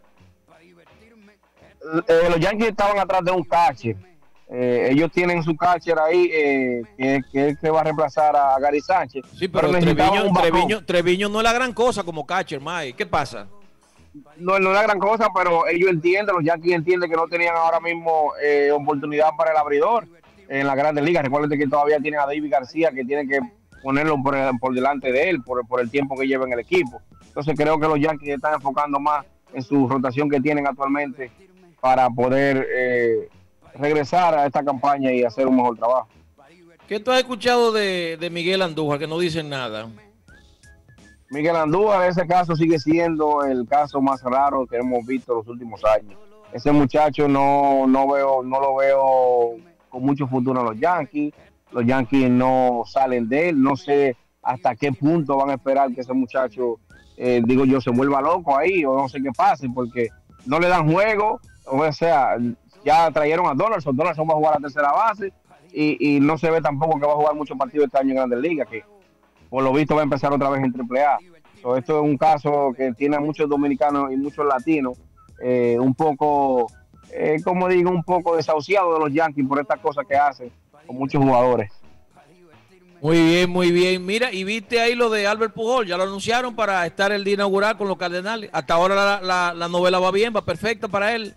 Eh, los Yankees estaban atrás de un catcher. Eh, ellos tienen su catcher ahí eh, que, que, que va a reemplazar a Gary Sánchez. Sí, pero, pero Treviño, Treviño, Treviño no es la gran cosa como catcher, Mike. ¿Qué pasa? No, no es la gran cosa, pero ellos entienden, los Yankees entienden que no tenían ahora mismo eh, oportunidad para el abridor en la Grandes Ligas. Recuerden que todavía tienen a David García, que tienen que ponerlo por, por delante de él, por, por el tiempo que lleva en el equipo. Entonces creo que los Yankees están enfocando más en su rotación que tienen actualmente para poder eh, regresar a esta campaña y hacer un mejor trabajo. ¿Qué tú has escuchado de, de Miguel Andújar, que no dicen nada? Miguel Andújar, ese caso sigue siendo el caso más raro que hemos visto los últimos años. Ese muchacho no, no, veo, no lo veo con mucho futuro en los Yankees. Los Yankees no salen de él. No sé hasta qué punto van a esperar que ese muchacho, eh, digo yo, se vuelva loco ahí o no sé qué pase, porque no le dan juego. O sea, ya trajeron a Donaldson. Donaldson va a jugar a tercera base y, y no se ve tampoco que va a jugar muchos partidos este año en Grandes Ligas, que por lo visto va a empezar otra vez en triple A. So, esto es un caso que tiene a muchos dominicanos y muchos latinos eh, un poco, eh, como digo, un poco desahuciados de los Yankees por estas cosas que hacen con muchos jugadores. Muy bien, muy bien. Mira, y viste ahí lo de Albert Pujol, ya lo anunciaron para estar el día inaugural con los Cardenales. Hasta ahora la, la, la novela va bien, va perfecta para él.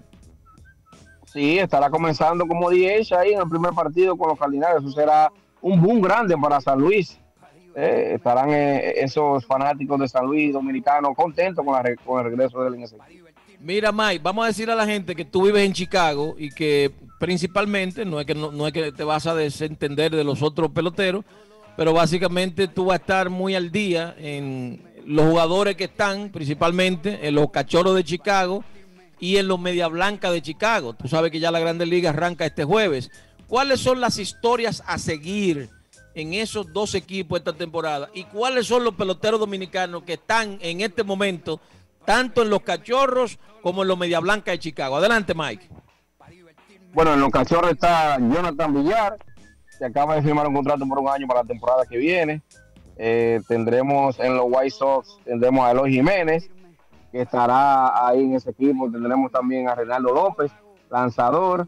Sí, estará comenzando como D H ahí en el primer partido con los Cardinales. Eso será un boom grande para San Luis. Eh, estarán eh, esos fanáticos de San Luis dominicanos contentos con, la, con el regreso del N S A. Mira, Mike, vamos a decir a la gente que tú vives en Chicago y que principalmente, no es que, no, no es que te vas a desentender de los otros peloteros, pero básicamente tú vas a estar muy al día en los jugadores que están, principalmente en los Cachorros de Chicago y en los Media Blanca de Chicago. Tú sabes que ya la Grandes Ligas arranca este jueves. ¿Cuáles son las historias a seguir en esos dos equipos esta temporada? ¿Y cuáles son los peloteros dominicanos que están en este momento, tanto en los Cachorros como en los Media Blanca de Chicago? Adelante, Mike. Bueno, en los Cachorros está Jonathan Villar, que acaba de firmar un contrato por un año para la temporada que viene. Eh, tendremos en los White Sox, tendremos a Eloy Jiménez, que estará ahí en ese equipo. Tendremos también a Reinaldo López, lanzador.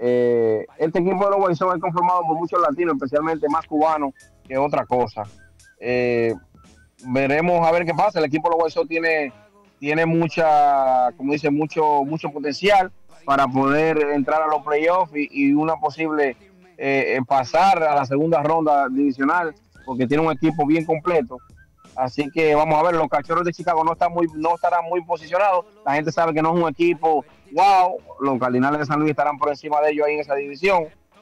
Eh, este equipo de los White Sox es conformado por muchos latinos, especialmente más cubanos que otra cosa. Eh, veremos a ver qué pasa. El equipo de los White Sox tiene, tiene mucha, como dice, mucho, mucho potencial para poder entrar a los playoffs y, y una posible eh, pasar a la segunda ronda divisional, porque tiene un equipo bien completo. Así que vamos a ver, los Cachorros de Chicago no están muy, no estarán muy posicionados. La gente sabe que no es un equipo wow. Los Cardinales de San Luis estarán por encima de ellos ahí en esa división.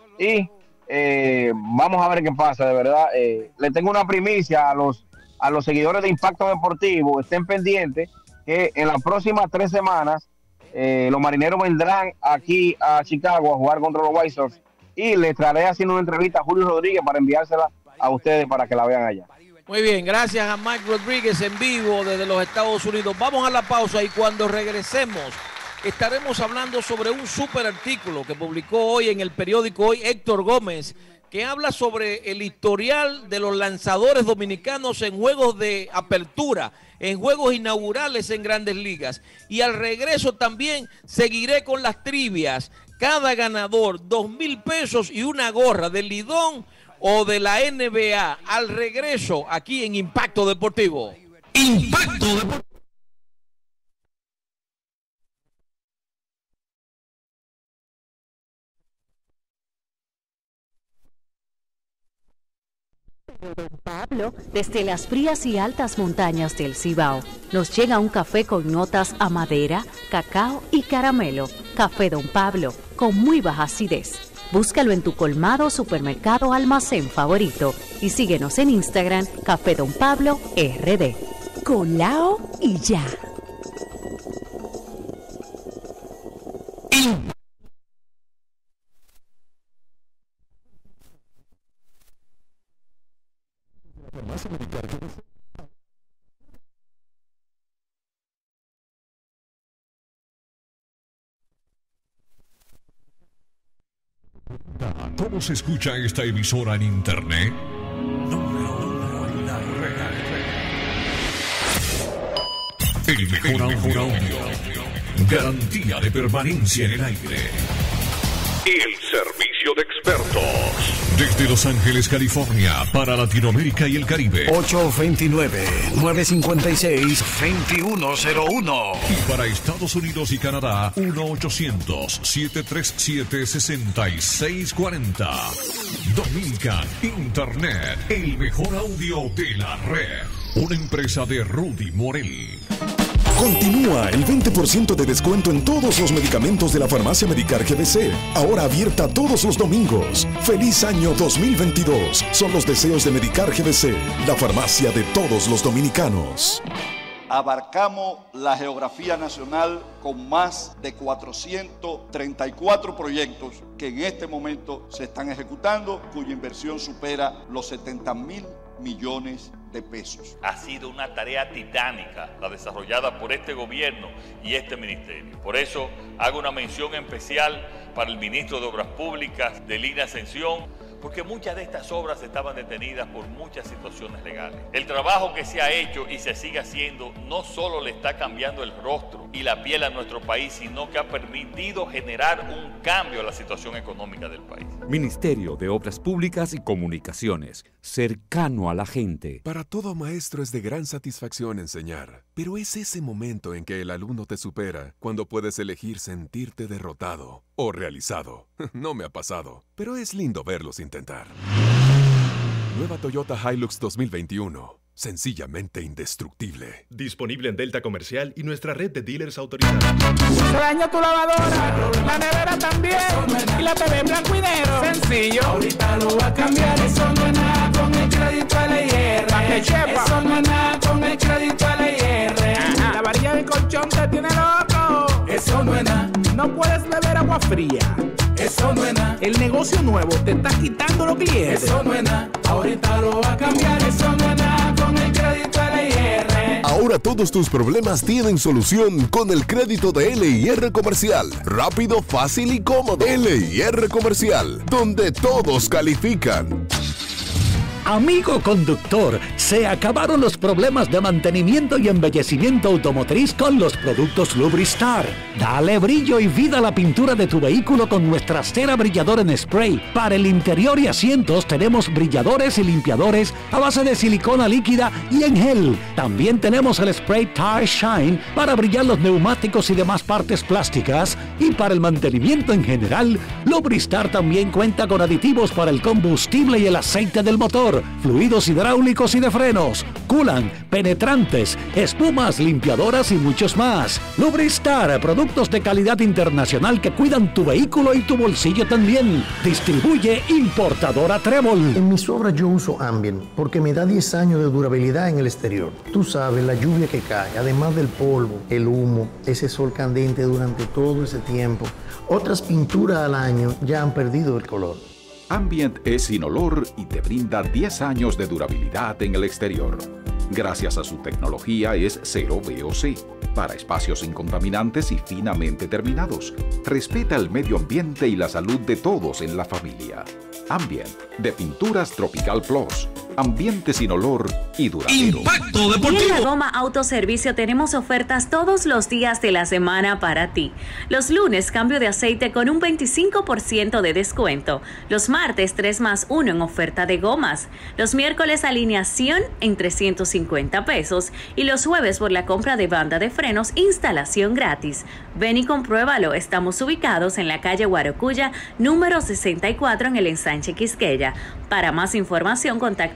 Y eh, vamos a ver qué pasa, de verdad. Eh, le tengo una primicia a los, a los seguidores de Impacto Deportivo. Estén pendientes que en las próximas tres semanas eh, los Marineros vendrán aquí a Chicago a jugar contra los White Sox. Y les traeré haciendo una entrevista a Julio Rodríguez para enviársela a ustedes para que la vean allá. Muy bien, gracias a Mike Rodríguez en vivo desde los Estados Unidos. Vamos a la pausa y cuando regresemos estaremos hablando sobre un súper artículo que publicó hoy en el periódico Hoy Héctor Gómez, que habla sobre el historial de los lanzadores dominicanos en juegos de apertura, en juegos inaugurales en Grandes Ligas. Y al regreso también seguiré con las trivias. Cada ganador, dos mil pesos y una gorra del Lidón o de la N B A. Al regreso, aquí en Impacto Deportivo. Impacto Deportivo. Don Pablo, desde las frías y altas montañas del Cibao, nos llega un café con notas a madera, cacao y caramelo. Café Don Pablo, con muy baja acidez. Búscalo en tu colmado, supermercado, almacén favorito y síguenos en Instagram, Café Don Pablo R D. Colao y ya. ¿Cómo se escucha esta emisora en internet? Número uno en la red. El mejor audio. Garantía de permanencia en el aire. El servicio de expertos. Desde Los Ángeles, California, para Latinoamérica y el Caribe. ocho dos nueve, nueve cinco seis, dos uno cero uno. Y para Estados Unidos y Canadá, uno ochocientos, siete tres siete, seis seis cuatro cero. Dominican Internet, el mejor audio de la red. Una empresa de Rudy Morel. Continúa el veinte por ciento de descuento en todos los medicamentos de la farmacia Medicar G B C. Ahora abierta todos los domingos. ¡Feliz año dos mil veintidós! Son los deseos de Medicar G B C, la farmacia de todos los dominicanos. Abarcamos la geografía nacional con más de cuatrocientos treinta y cuatro proyectos que en este momento se están ejecutando, cuya inversión supera los setenta mil millones de pesos. Ha sido una tarea titánica la desarrollada por este gobierno y este ministerio. Por eso hago una mención especial para el ministro de Obras Públicas, de Línea Ascensión, porque muchas de estas obras estaban detenidas por muchas situaciones legales. El trabajo que se ha hecho y se sigue haciendo no solo le está cambiando el rostro y la piel a nuestro país, sino que ha permitido generar un cambio a la situación económica del país. Ministerio de Obras Públicas y Comunicaciones, cercano a la gente. Para todo maestro es de gran satisfacción enseñar, pero es ese momento en que el alumno te supera, cuando puedes elegir sentirte derrotado o realizado. No me ha pasado, pero es lindo verlos intentar. Nueva Toyota Hilux dos mil veintiuno. Sencillamente indestructible. Disponible en Delta Comercial y nuestra red de dealers autorizados. Se daña tu lavadora, la nevera también, y la T V en blanco y negro. Sencillo. Ahorita lo va a cambiar, eso no es nada con el crédito L I R. Eso no es nada con el crédito L I R. Ajá. La varilla del colchón te tiene loco. Eso no es nada. No puedes beber agua fría. Eso no es nada. El negocio nuevo te está quitando los clientes. Eso no es nada. Ahorita lo va a cambiar, eso no es nada con el crédito L I R. Ahora todos tus problemas tienen solución con el crédito de L I R Comercial. Rápido, fácil y cómodo. L I R Comercial, donde todos califican. Amigo conductor, se acabaron los problemas de mantenimiento y embellecimiento automotriz con los productos Lubristar. Dale brillo y vida a la pintura de tu vehículo con nuestra cera brilladora en spray. Para el interior y asientos tenemos brilladores y limpiadores a base de silicona líquida y en gel. También tenemos el spray Tire Shine para brillar los neumáticos y demás partes plásticas. Y para el mantenimiento en general, Lubristar también cuenta con aditivos para el combustible y el aceite del motor, fluidos hidráulicos y de frenos, culan, penetrantes, espumas, limpiadoras y muchos más. Lubristar, productos de calidad internacional que cuidan tu vehículo y tu bolsillo también. Distribuye importadora Trébol. En mis obras yo uso Ambient porque me da diez años de durabilidad en el exterior. Tú sabes, la lluvia que cae, además del polvo, el humo, ese sol candente durante todo ese tiempo. Otras pinturas al año ya han perdido el color. Ambient es sin olor y te brinda diez años de durabilidad en el exterior. Gracias a su tecnología es cero V O C, para espacios incontaminantes y finamente terminados. Respeta el medio ambiente y la salud de todos en la familia. Ambient, de Pinturas Tropical Plus. Ambiente sin olor y duradero. Impacto Deportivo. En la Goma Autoservicio tenemos ofertas todos los días de la semana para ti. Los lunes, cambio de aceite con un veinticinco por ciento de descuento. Los martes, tres más uno en oferta de gomas. Los miércoles, alineación en trescientos cincuenta pesos. Y los jueves, por la compra de banda de frenos, instalación gratis. Ven y compruébalo. Estamos ubicados en la calle Guarocuya, número sesenta y cuatro, en el ensanche Quisqueya. Para más información, contacta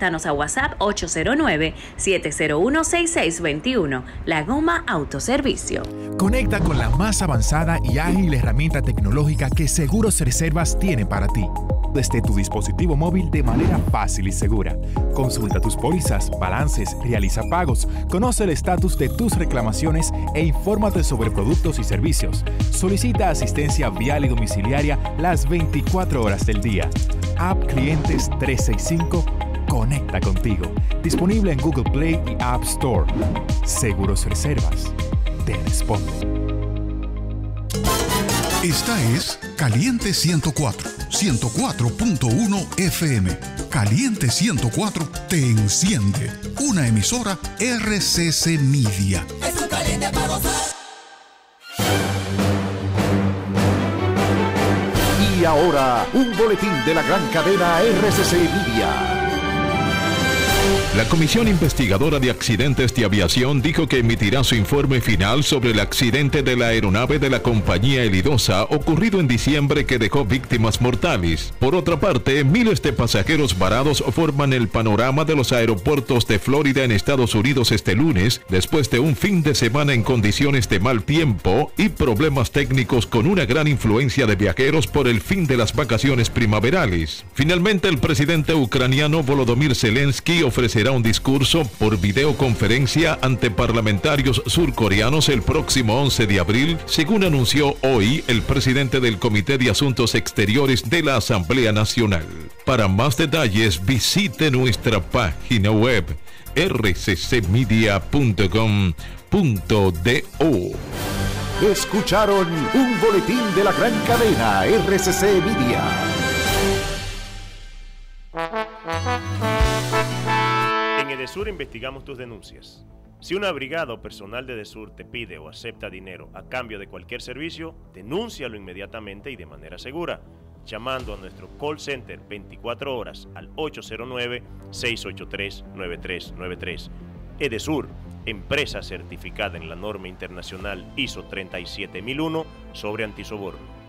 Escríbanos a WhatsApp ocho cero nueve, siete cero uno, seis seis dos uno. La Goma Autoservicio. Conecta con la más avanzada y ágil herramienta tecnológica que Seguros Reservas tiene para ti. Desde tu dispositivo móvil de manera fácil y segura. Consulta tus pólizas, balances, realiza pagos, conoce el estatus de tus reclamaciones e infórmate sobre productos y servicios. Solicita asistencia vial y domiciliaria las veinticuatro horas del día. App Clientes trescientos sesenta y cinco conecta contigo. Disponible en Google Play y App Store. Seguros Reservas. Te responde. Esta es Caliente ciento cuatro, ciento cuatro punto uno F M. Caliente ciento cuatro te enciende. Una emisora R C C Media. Es un caliente para gozar. Y ahora, un boletín de la gran cadena R C C Media. La Comisión Investigadora de Accidentes de Aviación dijo que emitirá su informe final sobre el accidente de la aeronave de la compañía Elidosa ocurrido en diciembre que dejó víctimas mortales. Por otra parte, miles de pasajeros varados forman el panorama de los aeropuertos de Florida en Estados Unidos este lunes, después de un fin de semana en condiciones de mal tiempo y problemas técnicos con una gran influencia de viajeros por el fin de las vacaciones primaverales. Finalmente, el presidente ucraniano Volodymyr Zelensky ofrecerá un discurso por videoconferencia ante parlamentarios surcoreanos el próximo once de abril, según anunció hoy el presidente del Comité de Asuntos Exteriores de la Asamblea Nacional. Para más detalles, visite nuestra página web r c c media punto com punto do. Escucharon un boletín de la gran cadena R C C Media. En Edesur investigamos tus denuncias. Si una brigada o personal de Edesur te pide o acepta dinero a cambio de cualquier servicio, denúncialo inmediatamente y de manera segura, llamando a nuestro call center veinticuatro horas al ocho cero nueve, seis ocho tres, nueve tres nueve tres. Edesur, empresa certificada en la norma internacional I S O treinta y siete mil uno sobre antisoborno.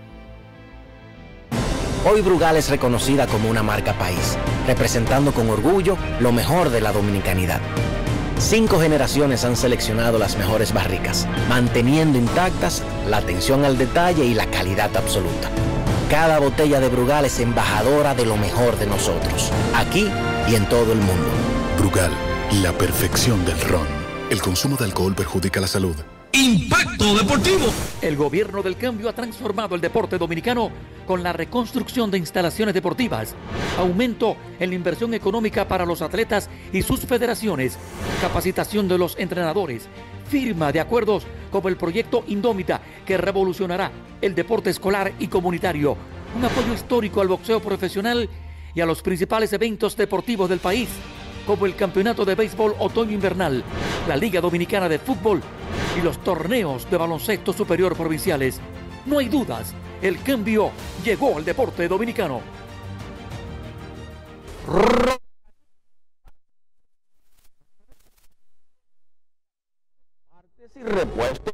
Hoy Brugal es reconocida como una marca país, representando con orgullo lo mejor de la dominicanidad. Cinco generaciones han seleccionado las mejores barricas, manteniendo intactas la atención al detalle y la calidad absoluta. Cada botella de Brugal es embajadora de lo mejor de nosotros, aquí y en todo el mundo. Brugal, la perfección del ron. El consumo de alcohol perjudica la salud. Impacto Deportivo. El gobierno del cambio ha transformado el deporte dominicano con la reconstrucción de instalaciones deportivas, aumento en la inversión económica para los atletas y sus federaciones, capacitación de los entrenadores, firma de acuerdos como el proyecto Indómita que revolucionará el deporte escolar y comunitario, un apoyo histórico al boxeo profesional y a los principales eventos deportivos del país, como el Campeonato de Béisbol Otoño-Invernal, la Liga Dominicana de Fútbol y los torneos de baloncesto superior provinciales. No hay dudas, el cambio llegó al deporte dominicano. Partes y repuestos.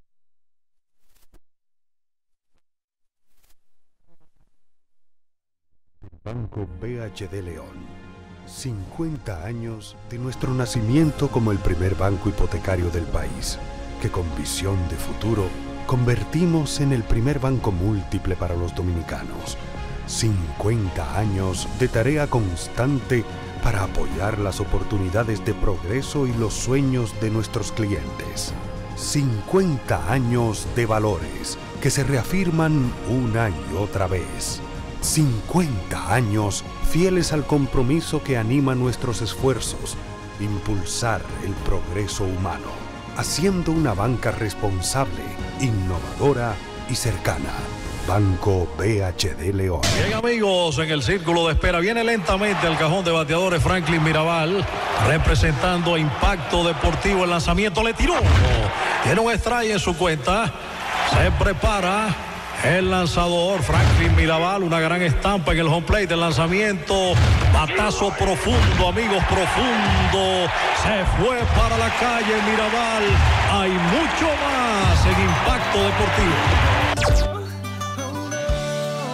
Banco B H D León. cincuenta años de nuestro nacimiento como el primer banco hipotecario del país, que con visión de futuro convertimos en el primer banco múltiple para los dominicanos. cincuenta años de tarea constante para apoyar las oportunidades de progreso y los sueños de nuestros clientes. cincuenta años de valores que se reafirman una y otra vez. cincuenta años fieles al compromiso que anima nuestros esfuerzos, impulsar el progreso humano, haciendo una banca responsable, innovadora y cercana. Banco B H D León. Bien, amigos, en el círculo de espera viene lentamente el cajón de bateadores Franklin Mirabal, representando a Impacto Deportivo. El lanzamiento le tiró, tiene un strike en su cuenta, se prepara el lanzador Franklin Mirabal, una gran estampa en el home plate del lanzamiento, batazo profundo, amigos, profundo, se fue para la calle Mirabal. Hay mucho más en Impacto Deportivo.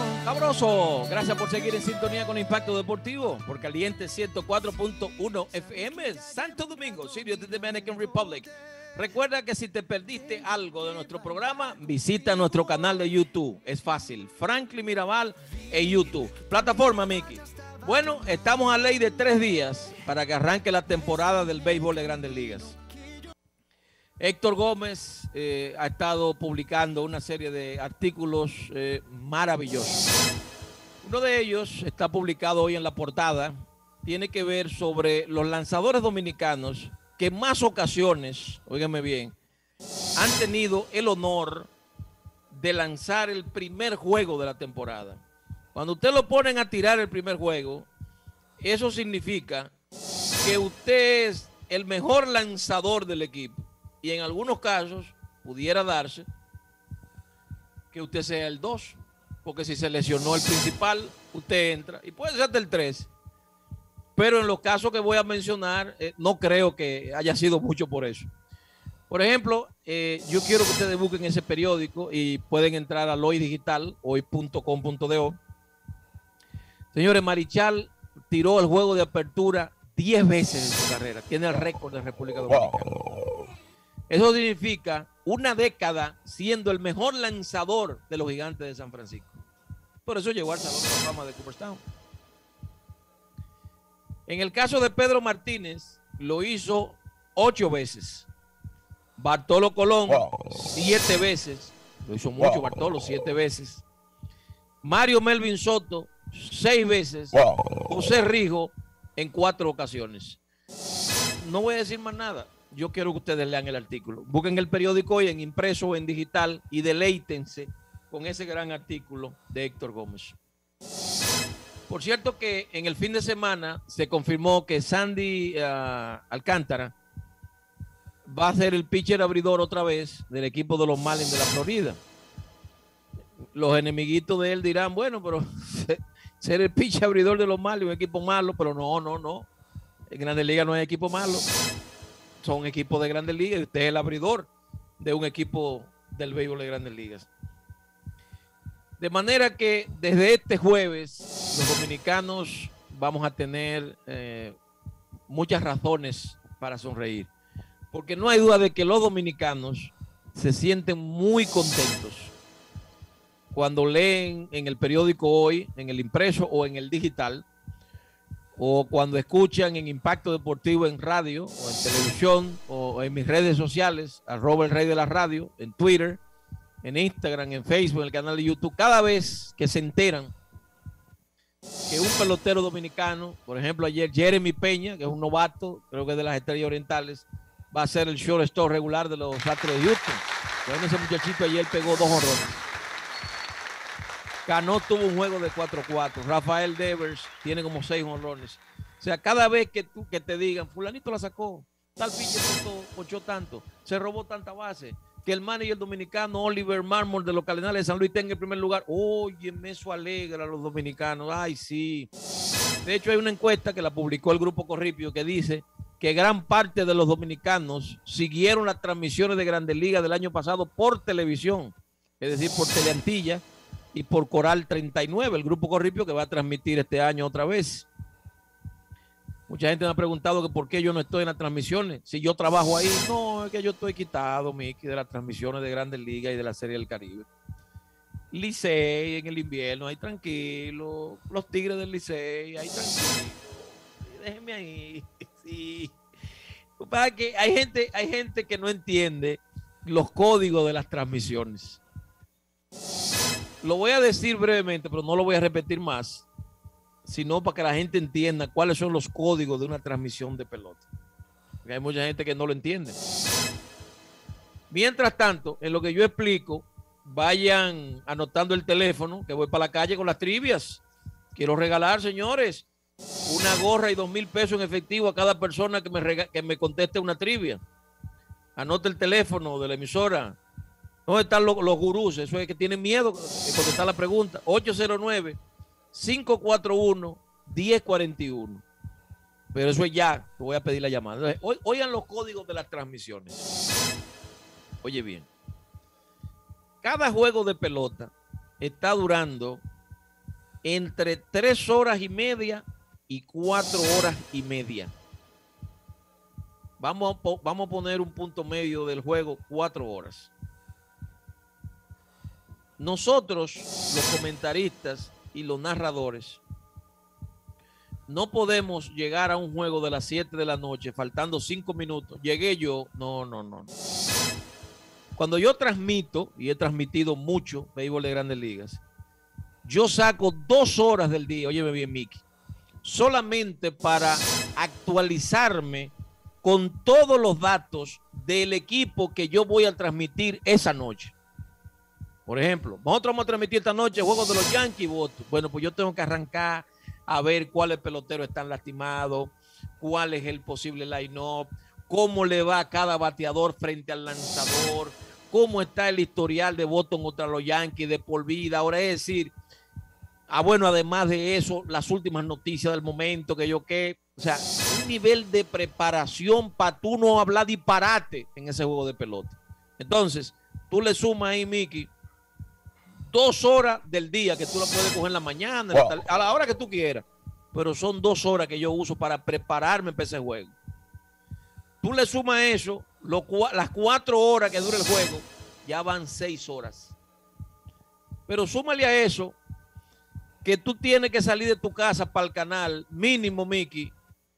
sabroso. Gracias por seguir en sintonía con Impacto Deportivo por Caliente ciento cuatro punto uno F M, Santo Domingo, City of the Dominican Republic. Recuerda que si te perdiste algo de nuestro programa, visita nuestro canal de YouTube. Es fácil, Franklin Mirabal en YouTube. Plataforma, Mickey. Bueno, estamos a ley de tres días para que arranque la temporada del béisbol de Grandes Ligas. Héctor Gómez eh, ha estado publicando una serie de artículos eh, maravillosos. Uno de ellos está publicado hoy en la portada. Tiene que ver sobre los lanzadores dominicanos que en más ocasiones, óigame bien, han tenido el honor de lanzar el primer juego de la temporada. Cuando usted lo ponen a tirar el primer juego, eso significa que usted es el mejor lanzador del equipo. Y en algunos casos pudiera darse que usted sea el dos, porque si se lesionó el principal, usted entra y puede ser hasta el tres. Pero en los casos que voy a mencionar, eh, no creo que haya sido mucho por eso. Por ejemplo, eh, yo quiero que ustedes busquen ese periódico y pueden entrar al Hoy Digital, hoy punto com punto do. Señores, Marichal tiró el juego de apertura diez veces en su carrera. Tiene el récord de República Dominicana. Eso significa una década siendo el mejor lanzador de los Gigantes de San Francisco. Por eso llegó al Salón de la Fama de Cooperstown. En el caso de Pedro Martínez, lo hizo ocho veces. Bartolo Colón, siete veces. Lo hizo mucho Bartolo, siete veces. Mario Melvin Soto, seis veces. José Rijo, en cuatro ocasiones. No voy a decir más nada. Yo quiero que ustedes lean el artículo. Busquen el periódico hoy en impreso o en digital y deleítense con ese gran artículo de Héctor Gómez. Por cierto que en el fin de semana se confirmó que Sandy uh, Alcántara va a ser el pitcher abridor otra vez del equipo de los Marlins de la Florida. Los enemiguitos de él dirán, bueno, pero ser el pitcher abridor de los Marlins, un equipo malo, pero no, no, no. En Grandes Ligas no hay equipo malo. Son equipos de Grandes Ligas y usted es el abridor de un equipo del béisbol de Grandes Ligas. De manera que desde este jueves los dominicanos vamos a tener eh, muchas razones para sonreír. Porque no hay duda de que los dominicanos se sienten muy contentos cuando leen en el periódico hoy, en el impreso o en el digital, o cuando escuchan en Impacto Deportivo en radio o en televisión o en mis redes sociales, arroba el rey de la radio, en Twitter, en Instagram, en Facebook, en el canal de YouTube, cada vez que se enteran que un pelotero dominicano, por ejemplo ayer Jeremy Peña, que es un novato, creo que es de las Estrellas Orientales, va a ser el shortstop regular de los Astros de Houston. Bueno, ese muchachito ayer pegó dos honrones. Cano tuvo un juego de cuatro cuatro. Rafael Devers tiene como seis honrones. O sea, cada vez que tú que te digan, fulanito la sacó, tal pitcher ponchó tanto, se robó tanta base, que el manager dominicano Oliver Marmol de los Cardenales de San Luis tenga el primer lugar. Óyeme, eso alegra a los dominicanos. Ay, sí. De hecho, hay una encuesta que la publicó el Grupo Corripio que dice que gran parte de los dominicanos siguieron las transmisiones de Grandes Ligas del año pasado por televisión, es decir, por Teleantilla y por Coral treinta y nueve, el Grupo Corripio que va a transmitir este año otra vez. Mucha gente me ha preguntado que por qué yo no estoy en las transmisiones, si yo trabajo ahí. No, es que yo estoy quitado, Mickey, de las transmisiones de Grandes Ligas y de la Serie del Caribe. Licey en el invierno, ahí tranquilo. Los Tigres del Licey, ahí tranquilo. Déjenme ahí. Sí. Para que hay gente, hay gente que no entiende los códigos de las transmisiones. Lo voy a decir brevemente, pero no lo voy a repetir más, sino para que la gente entienda cuáles son los códigos de una transmisión de pelota. Porque hay mucha gente que no lo entiende. Mientras tanto, en lo que yo explico, vayan anotando el teléfono, que voy para la calle con las trivias. Quiero regalar, señores, una gorra y dos mil pesos en efectivo a cada persona que me, rega que me conteste una trivia. Anote el teléfono de la emisora. ¿Dónde están los, los gurús? Eso es que tienen miedo de contestar la pregunta. ocho cero nueve, cinco cuatro uno, uno cero cuatro uno. Pero eso es ya, te voy a pedir la llamada. Entonces, oigan los códigos de las transmisiones. Oye bien. Cada juego de pelota está durando entre tres horas y media y cuatro horas y media. Vamos a, vamos a poner un punto medio del juego, cuatro horas. Nosotros, los comentaristas y los narradores, no podemos llegar a un juego de las siete de la noche faltando cinco minutos. Llegué yo. No, no, no. Cuando yo transmito, y he transmitido mucho béisbol de Grandes Ligas, yo saco dos horas del día, óyeme bien, Mickey, solamente para actualizarme con todos los datos del equipo que yo voy a transmitir esa noche. Por ejemplo, nosotros vamos a transmitir esta noche el juego de los Yankees. Bueno, pues yo tengo que arrancar a ver cuáles peloteros están lastimados, cuál es el posible line-up, cómo le va a cada bateador frente al lanzador, cómo está el historial de Boston contra los Yankees de por vida. Ahora es decir, ah, bueno, además de eso, las últimas noticias del momento, que yo qué, o sea, un nivel de preparación para tú no hablar disparate en ese juego de pelota. Entonces, tú le sumas ahí, Mickey, dos horas del día que tú la puedes coger en la mañana, wow, en la, a la hora que tú quieras, pero son dos horas que yo uso para prepararme para ese juego. Tú le sumas eso, lo, las cuatro horas que dura el juego, ya van seis horas. Pero súmale a eso que tú tienes que salir de tu casa para el canal, mínimo, Mickey,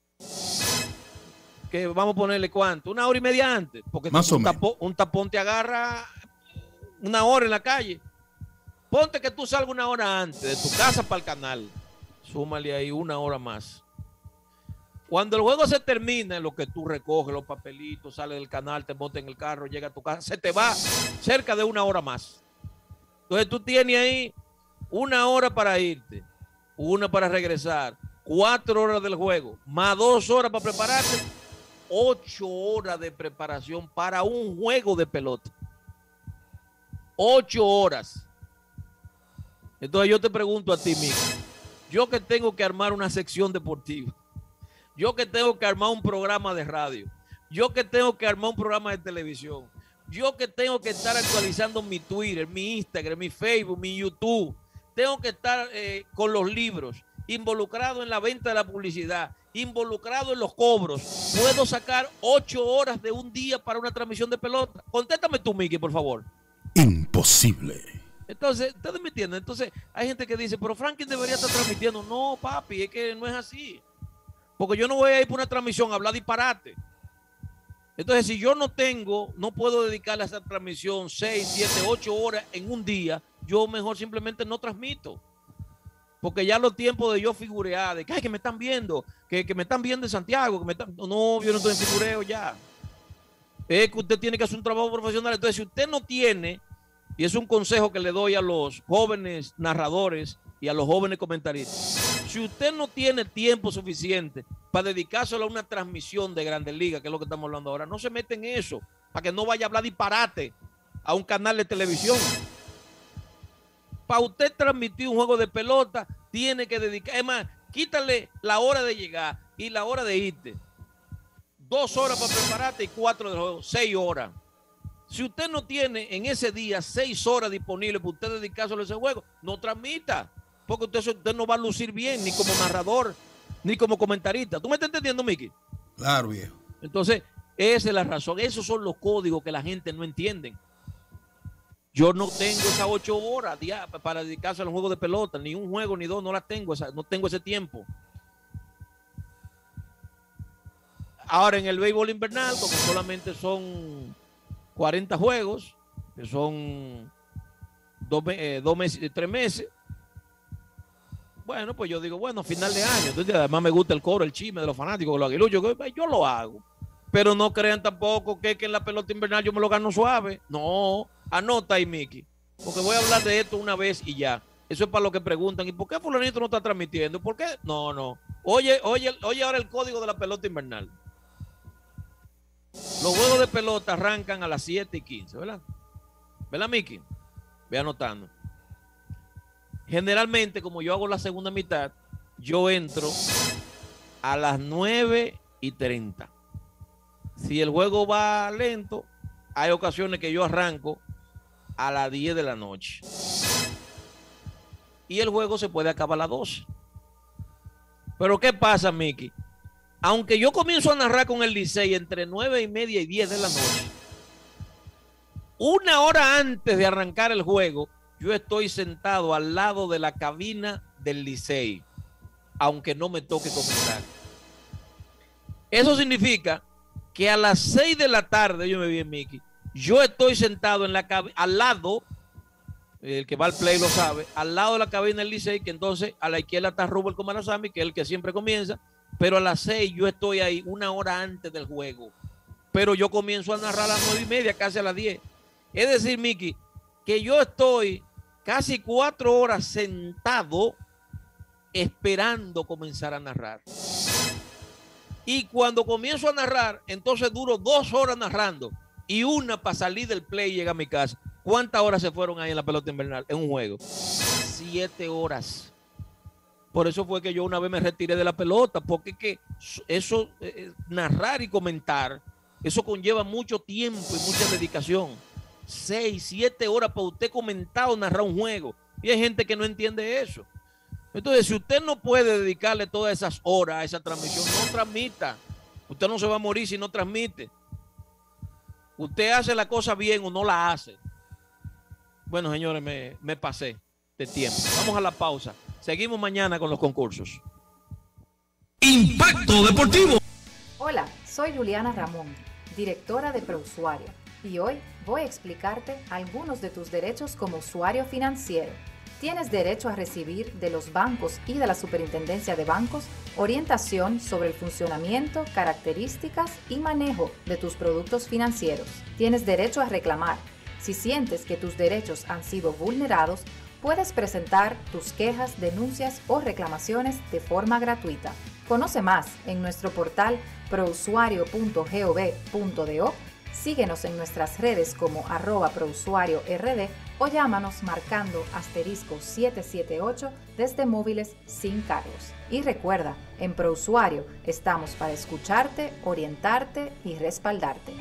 que vamos a ponerle cuánto, una hora y media antes, porque Más un, o tapón, un tapón te agarra una hora en la calle. Ponte que tú salgas una hora antes de tu casa para el canal. Súmale ahí una hora más. Cuando el juego se termina, en lo que tú recoges los papelitos, sales del canal, te montas en el carro, llega a tu casa, se te va cerca de una hora más. Entonces tú tienes ahí una hora para irte, una para regresar, cuatro horas del juego, más dos horas para prepararte, ocho horas de preparación para un juego de pelota. Ocho horas. Entonces yo te pregunto a ti, Mico, yo que tengo que armar una sección deportiva, yo que tengo que armar un programa de radio, yo que tengo que armar un programa de televisión, yo que tengo que estar actualizando mi Twitter, mi Instagram, mi Facebook, mi YouTube, tengo que estar eh, con los libros, involucrado en la venta de la publicidad, involucrado en los cobros, ¿puedo sacar ocho horas de un día para una transmisión de pelota? Contéstame tú, Mickey, por favor. Imposible. Entonces, ustedes me entienden. Entonces, hay gente que dice, pero Franklin debería estar transmitiendo. No, papi, es que no es así. Porque yo no voy a ir por una transmisión a hablar disparate. Entonces, si yo no tengo, no puedo dedicarle a esa transmisión seis, siete, ocho horas en un día, yo mejor simplemente no transmito. Porque ya los tiempos de yo figurear, de que, ay, que me están viendo, que, que me están viendo en Santiago, que me están... No, yo no estoy en figureo ya. Es que usted tiene que hacer un trabajo profesional. Entonces, si usted no tiene... Y es un consejo que le doy a los jóvenes narradores y a los jóvenes comentaristas. Si usted no tiene tiempo suficiente para dedicárselo a una transmisión de Grandes Ligas, que es lo que estamos hablando ahora, no se mete en eso, para que no vaya a hablar disparate a un canal de televisión. Para usted transmitir un juego de pelota, tiene que dedicar, es más, quítale la hora de llegar y la hora de irte. Dos horas para prepararte y cuatro de juego, seis horas. Si usted no tiene en ese día seis horas disponibles para usted dedicárselo a ese juego, no transmita, porque usted, usted no va a lucir bien ni como narrador, ni como comentarista. ¿Tú me estás entendiendo, Mickey? Claro, viejo. Entonces, esa es la razón. Esos son los códigos que la gente no entiende. Yo no tengo esas ocho horas para dedicarse a los juegos de pelota, ni un juego ni dos, no las tengo, esa, no tengo ese tiempo. Ahora, en el béisbol invernal, como solamente son cuarenta juegos, que son dos, eh, dos meses, tres meses. Bueno, pues yo digo, bueno, final de año. Entonces, además me gusta el coro, el chisme de los fanáticos, de los aguiluchos. Yo lo hago. Pero no crean tampoco que, que en la pelota invernal yo me lo gano suave. No, anota ahí, Mickey. Porque voy a hablar de esto una vez y ya. Eso es para los que preguntan, ¿y por qué fulanito no está transmitiendo? ¿Por qué? No, no. Oye, oye, oye ahora el código de la pelota invernal. Los juegos de pelota arrancan a las siete y quince, ¿verdad? ¿Verdad, Mickey? Ve anotando. Generalmente, como yo hago la segunda mitad, yo entro a las nueve y treinta. Si el juego va lento, hay ocasiones que yo arranco a las diez de la noche. y el juego se puede acabar a las doce. Pero ¿qué pasa, Mickey? Aunque yo comienzo a narrar con el Licey entre nueve y media y diez de la noche, una hora antes de arrancar el juego, yo estoy sentado al lado de la cabina del Licey, aunque no me toque comentar. Eso significa que a las seis de la tarde, yo me vi en Mickey, yo estoy sentado en la al lado, el que va al play lo sabe, al lado de la cabina del Licey, que entonces a la izquierda está Rubén Comarazami, que es el que siempre comienza, pero a las seis yo estoy ahí una hora antes del juego. Pero yo comienzo a narrar a las nueve y media, casi a las diez. Es decir, Mickey, que yo estoy casi cuatro horas sentado esperando comenzar a narrar. Y cuando comienzo a narrar, entonces duro dos horas narrando y una para salir del play y llegar a mi casa. ¿Cuántas horas se fueron ahí en la pelota invernal en un juego? Siete horas. Por eso fue que yo una vez me retiré de la pelota, porque que eso, eh, narrar y comentar, eso conlleva mucho tiempo y mucha dedicación. Seis, siete horas para usted comentar o narrar un juego. Y hay gente que no entiende eso. Entonces, si usted no puede dedicarle todas esas horas a esa transmisión, no transmita. Usted no se va a morir si no transmite. Usted hace la cosa bien o no la hace. Bueno, señores, me, me pasé de tiempo. Vamos a la pausa. Seguimos mañana con los concursos. Impacto Deportivo. Hola, soy Juliana Ramón, directora de ProUsuario, y hoy voy a explicarte algunos de tus derechos como usuario financiero. Tienes derecho a recibir de los bancos y de la Superintendencia de Bancos orientación sobre el funcionamiento, características y manejo de tus productos financieros. Tienes derecho a reclamar. Si sientes que tus derechos han sido vulnerados, puedes presentar tus quejas, denuncias o reclamaciones de forma gratuita. Conoce más en nuestro portal prousuario punto gov punto do, síguenos en nuestras redes como arroba prousuariord o llámanos marcando asterisco siete siete ocho desde móviles sin cargos. Y recuerda, en ProUsuario estamos para escucharte, orientarte y respaldarte.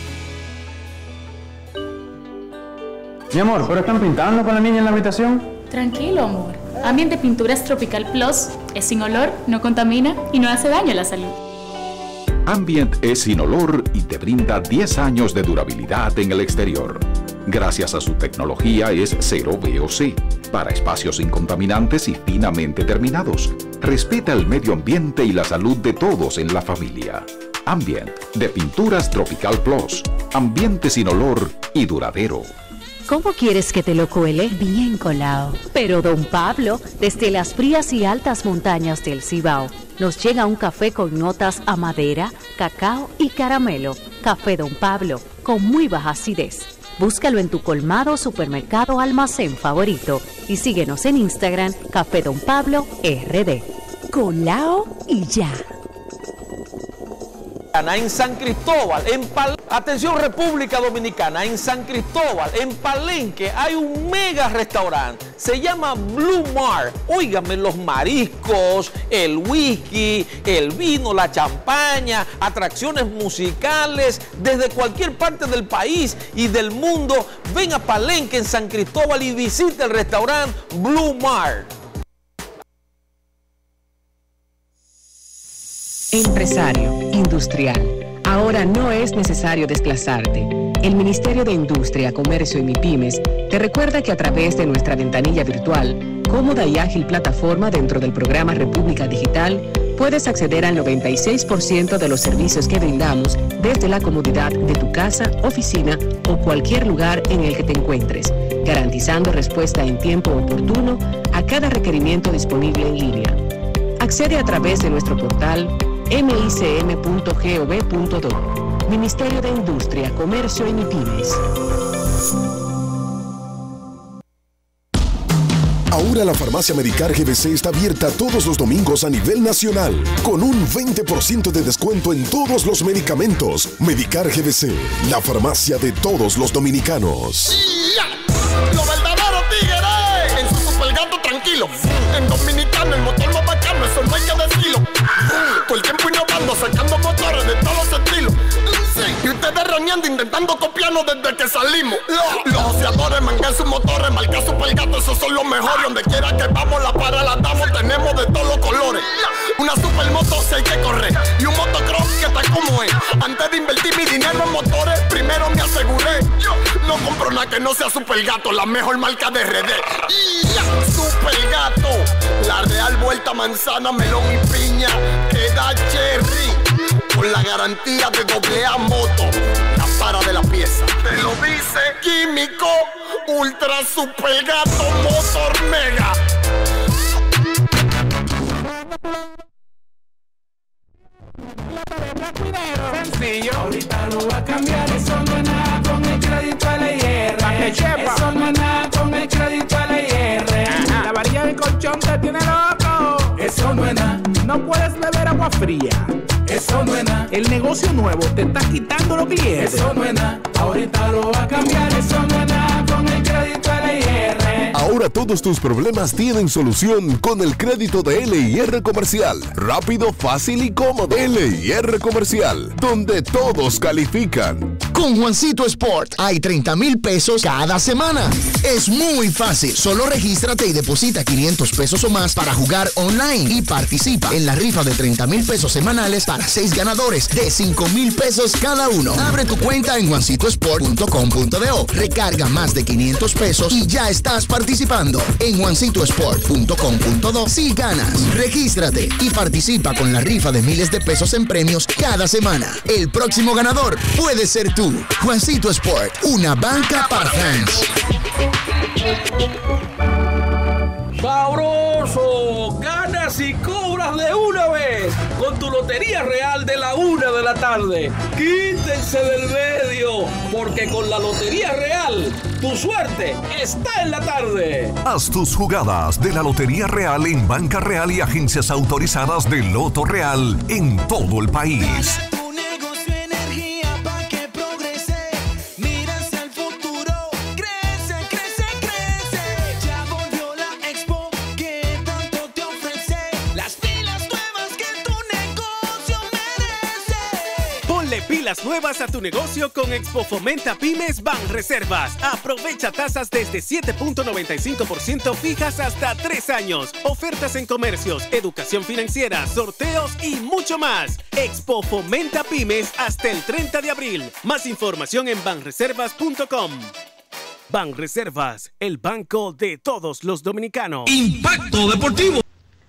Mi amor, ¿pero están pintando con la niña en la habitación? Tranquilo, amor. Ambiente Pinturas Tropical Plus es sin olor, no contamina y no hace daño a la salud. Ambient es sin olor y te brinda diez años de durabilidad en el exterior. Gracias a su tecnología es cero V O C, para espacios incontaminantes y finamente terminados. Respeta el medio ambiente y la salud de todos en la familia. Ambient, de Pinturas Tropical Plus. Ambiente sin olor y duradero. ¿Cómo quieres que te lo cuele? Bien colado. Pero don Pablo, desde las frías y altas montañas del Cibao, nos llega un café con notas a madera, cacao y caramelo. Café Don Pablo, con muy baja acidez. Búscalo en tu colmado, supermercado, almacén favorito y síguenos en Instagram, Café Don Pablo R D. Colao y ya. En San Cristóbal, en Pal... atención República Dominicana, en San Cristóbal, en Palenque hay un mega restaurante, se llama Blue Mar. Óigame, los mariscos, el whisky, el vino, la champaña, atracciones musicales desde cualquier parte del país y del mundo. Ven a Palenque en San Cristóbal y visita el restaurante Blue Mar. Empresario, industrial. Ahora no es necesario desplazarte. El Ministerio de Industria, Comercio y MIPYMES te recuerda que a través de nuestra ventanilla virtual, cómoda y ágil plataforma dentro del programa República Digital, puedes acceder al noventa y seis por ciento de los servicios que brindamos desde la comodidad de tu casa, oficina o cualquier lugar en el que te encuentres, garantizando respuesta en tiempo oportuno a cada requerimiento disponible en línea. Accede a través de nuestro portal m i c m punto gov punto do. Ministerio de Industria, Comercio y MIPYMES. Ahora la farmacia Medicar G B C está abierta todos los domingos a nivel nacional, con un veinte por ciento de descuento en todos los medicamentos. Medicar G B C, la farmacia de todos los dominicanos. Los verdaderos tigres en su supergato tranquilo. En Dominicano el motor más bacano, eso no hay que decirlo. Todo el tiempo innovando, sacando motores de todos los estilos. Sí. Y ustedes reñando intentando copiarnos desde que salimos. Los ociadores mangan sus motores, marca Supergato, esos son los mejores. Donde quiera que vamos, la para la damos, tenemos de todos los colores. Una supermoto si hay que correr y un motocross que está como es. Antes de invertir mi dinero en motores, primero me aseguré. No compro nada que no sea Supergato, la mejor marca de R D. Supergato, la real vuelta manzana, melón y piña, que da cherry. Con la garantía de doble A moto, la para de la pieza. Te lo dice Químico Ultra Supergato Motor Mega. Sencillo. Ahorita lo va a cambiar, eso no es nada con el crédito a la I R. Eso no es nada con el crédito a la I R. La varilla del colchón te tiene loco. Eso no es nada. No puedes beber agua fría. Eso no es nada. El negocio nuevo te está quitando los clientes. Eso no es nada. Ahorita lo va a cambiar, eso no es nada con el crédito a la I R. Ahora todos tus problemas tienen solución con el crédito de L I R Comercial. Rápido, fácil y cómodo. L I R Comercial, donde todos califican. Con Juancito Sport hay treinta mil pesos cada semana. Es muy fácil. Solo regístrate y deposita quinientos pesos o más para jugar online y participa en la rifa de treinta mil pesos semanales para seis ganadores de cinco mil pesos cada uno. Abre tu cuenta en juancito sport punto com punto do. Recarga más de quinientos pesos y ya estás participando. En juancito sport punto com punto do si ganas, regístrate y participa con la rifa de miles de pesos en premios cada semana. El próximo ganador puede ser tú. Juancito Sport, una banca para fans. ¡Sabroso! Ganas y cobras de una vez con tu Lotería Real de la una de la tarde. Quítense del medio, porque con la Lotería Real, tu suerte está en la tarde. Haz tus jugadas de la Lotería Real en Banca Real y agencias autorizadas de Loto Real en todo el país. Pilas nuevas a tu negocio con Expo Fomenta Pymes Banreservas. Aprovecha tasas desde siete punto noventa y cinco por ciento fijas hasta tres años. Ofertas en comercios, educación financiera, sorteos y mucho más. Expo Fomenta Pymes hasta el treinta de abril. Más información en banreservas punto com. Banreservas, el banco de todos los dominicanos. Impacto Deportivo.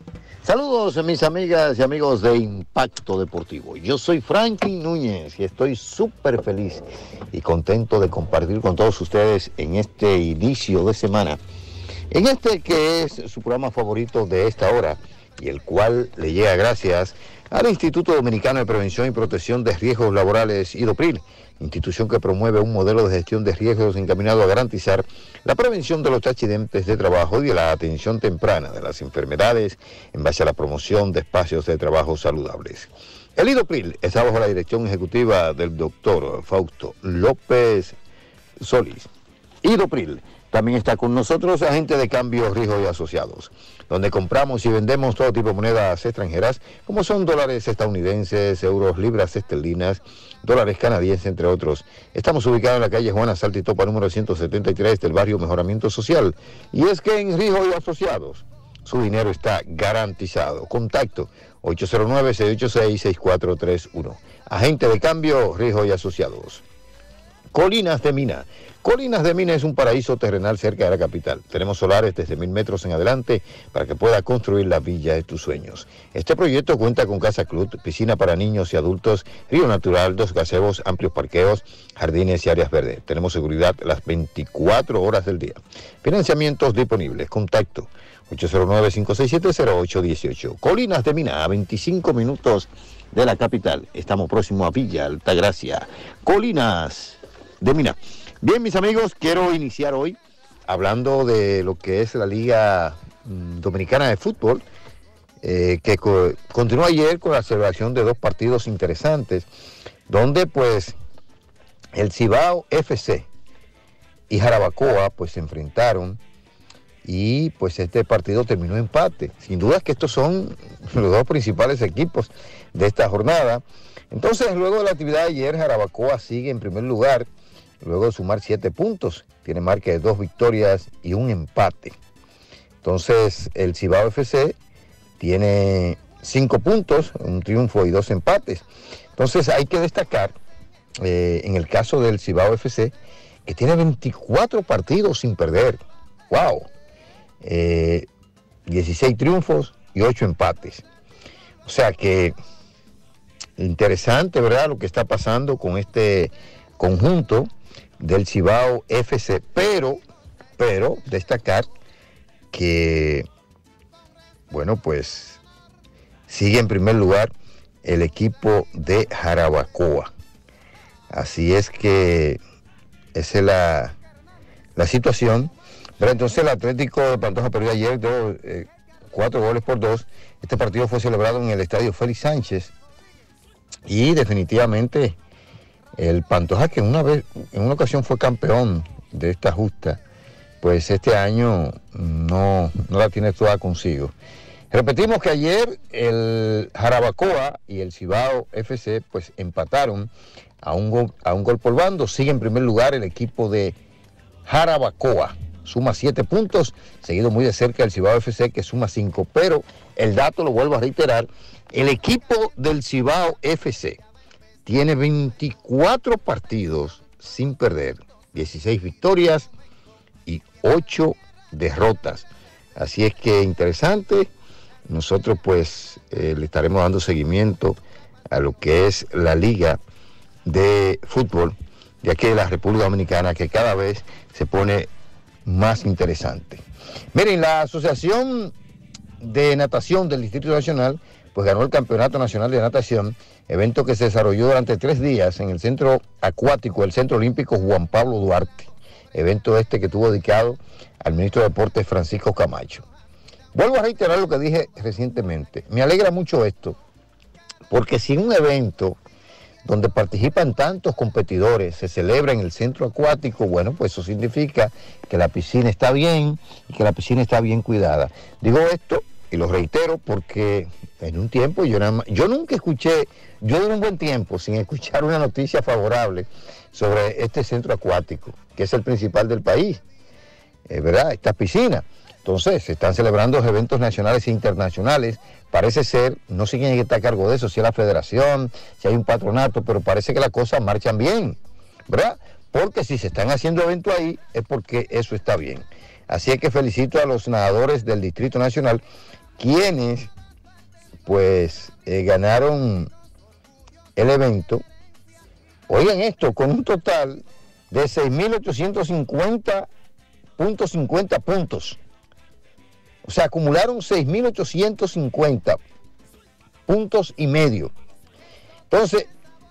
Saludos mis amigas y amigos de Impacto Deportivo. Yo soy Franklin Núñez y estoy súper feliz y contento de compartir con todos ustedes en este inicio de semana, en este que es su programa favorito de esta hora y el cual le llega gracias al Instituto Dominicano de Prevención y Protección de Riesgos Laborales, IDOPRIL, institución que promueve un modelo de gestión de riesgos encaminado a garantizar la prevención de los accidentes de trabajo y de la atención temprana de las enfermedades en base a la promoción de espacios de trabajo saludables. El IDOPRIL está bajo la dirección ejecutiva del doctor Fausto López Solís. IDOPRIL también está con nosotros Agente de Cambio Rijo y Asociados, donde compramos y vendemos todo tipo de monedas extranjeras, como son dólares estadounidenses, euros, libras esterlinas, dólares canadienses, entre otros. Estamos ubicados en la calle Juana Saltitopa, número ciento setenta y tres del barrio Mejoramiento Social. Y es que en Rijo y Asociados, su dinero está garantizado. Contacto ocho cero nueve, seis ocho seis, seis cuatro tres uno. Agente de Cambio Rijo y Asociados. Colinas de Mina. Colinas de Mina es un paraíso terrenal cerca de la capital. Tenemos solares desde mil metros en adelante para que pueda construir la villa de tus sueños. Este proyecto cuenta con casa club, piscina para niños y adultos, río natural, dos gazebos, amplios parqueos, jardines y áreas verdes. Tenemos seguridad las veinticuatro horas del día. Financiamientos disponibles. Contacto ocho cero nueve, cinco seis siete, cero ocho uno ocho. Colinas de Mina, a veinticinco minutos de la capital. Estamos próximos a Villa Altagracia. Colinas de Mina. Bien, mis amigos, quiero iniciar hoy hablando de lo que es la Liga Dominicana de Fútbol, eh, que co continuó ayer con la celebración de dos partidos interesantes, donde pues el Cibao F C y Jarabacoa pues se enfrentaron y pues este partido terminó empate. Sin duda es que estos son los dos principales equipos de esta jornada. Entonces, luego de la actividad de ayer, Jarabacoa sigue en primer lugar, luego de sumar siete puntos. Tiene marca de dos victorias y un empate. Entonces, el Cibao F C tiene cinco puntos, un triunfo y dos empates. Entonces, hay que destacar, eh, en el caso del Cibao F C, que tiene veinticuatro partidos sin perder. ¡Wow! Eh, dieciséis triunfos y ocho empates. O sea que interesante, ¿verdad?, lo que está pasando con este conjunto del Cibao F C, pero, pero destacar que, bueno, pues sigue en primer lugar el equipo de Jarabacoa. Así es que esa es la, la situación. Pero entonces el Atlético de Pantoja perdió ayer dos, eh, cuatro goles por dos. Este partido fue celebrado en el estadio Félix Sánchez. Y definitivamente el Pantoja, que una vez, en una ocasión fue campeón de esta justa, pues este año no, no la tiene toda consigo. Repetimos que ayer el Jarabacoa y el Cibao F C pues empataron a un, gol, a un gol por bando. Sigue en primer lugar el equipo de Jarabacoa. Suma siete puntos, seguido muy de cerca del Cibao F C, que suma cinco. Pero el dato, lo vuelvo a reiterar, el equipo del Cibao F C tiene veinticuatro partidos sin perder, dieciséis victorias y ocho derrotas. Así es que interesante. Nosotros pues eh, le estaremos dando seguimiento a lo que es la Liga de Fútbol de aquí de la República Dominicana, que cada vez se pone más interesante. Miren, la Asociación de Natación del Distrito Nacional pues ganó el Campeonato Nacional de Natación, evento que se desarrolló durante tres días en el Centro Acuático del Centro Olímpico Juan Pablo Duarte, evento este que estuvo dedicado al ministro de Deportes Francisco Camacho. Vuelvo a reiterar lo que dije recientemente, me alegra mucho esto, porque si un evento donde participan tantos competidores se celebra en el centro acuático, bueno, pues eso significa que la piscina está bien y que la piscina está bien cuidada. Digo esto y lo reitero porque en un tiempo yo, nada más, yo nunca escuché, yo duré un buen tiempo sin escuchar una noticia favorable sobre este centro acuático, que es el principal del país, eh, ¿verdad? Esta piscina. Entonces, se están celebrando eventos nacionales e internacionales. Parece ser, no sé quién está a cargo de eso, si es la federación, si hay un patronato, pero parece que las cosas marchan bien, ¿verdad? Porque si se están haciendo eventos ahí, es porque eso está bien. Así es que felicito a los nadadores del Distrito Nacional, quienes, pues, eh, ganaron el evento. Oigan esto, con un total de seis mil ochocientos cincuenta punto cincuenta puntos. O sea, acumularon seis mil ochocientos cincuenta puntos y medio. Entonces,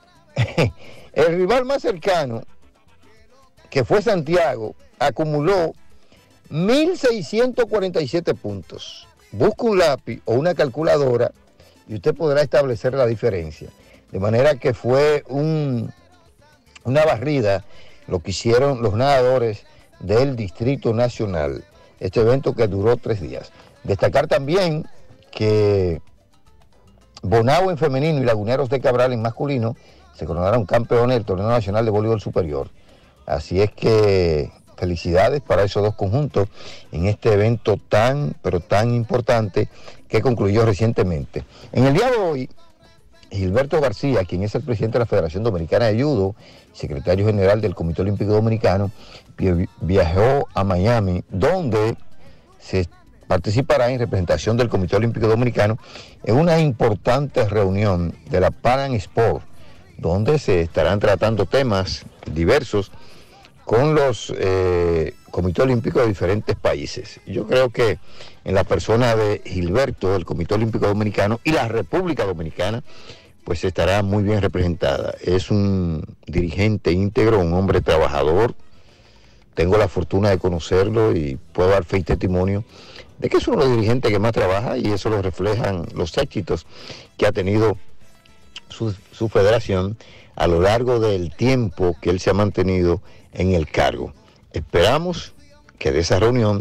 el rival más cercano, que fue Santiago, acumuló mil seiscientos cuarenta y siete puntos. Busca un lápiz o una calculadora y usted podrá establecer la diferencia. De manera que fue un, una barrida lo que hicieron los nadadores del Distrito Nacional. Este evento que duró tres días. Destacar también que Bonao en femenino y Laguneros de Cabral en masculino se coronaron campeones del Torneo Nacional de Voleibol Superior. Así es que felicidades para esos dos conjuntos en este evento tan, pero tan importante que concluyó recientemente. En el día de hoy, Gilberto García, quien es el presidente de la Federación Dominicana de Judo, secretario general del Comité Olímpico Dominicano, viajó a Miami, donde se participará en representación del Comité Olímpico Dominicano en una importante reunión de la Pan Am Sport, donde se estarán tratando temas diversos con los eh, comités olímpicos de diferentes países. Yo creo que en la persona de Gilberto, el Comité Olímpico Dominicano y la República Dominicana, pues estará muy bien representada. Es un dirigente íntegro, un hombre trabajador. Tengo la fortuna de conocerlo y puedo dar fe y testimonio de que es uno de los dirigentes que más trabaja, y eso lo reflejan los éxitos que ha tenido su, su federación a lo largo del tiempo que él se ha mantenido en el cargo. Esperamos que de esa reunión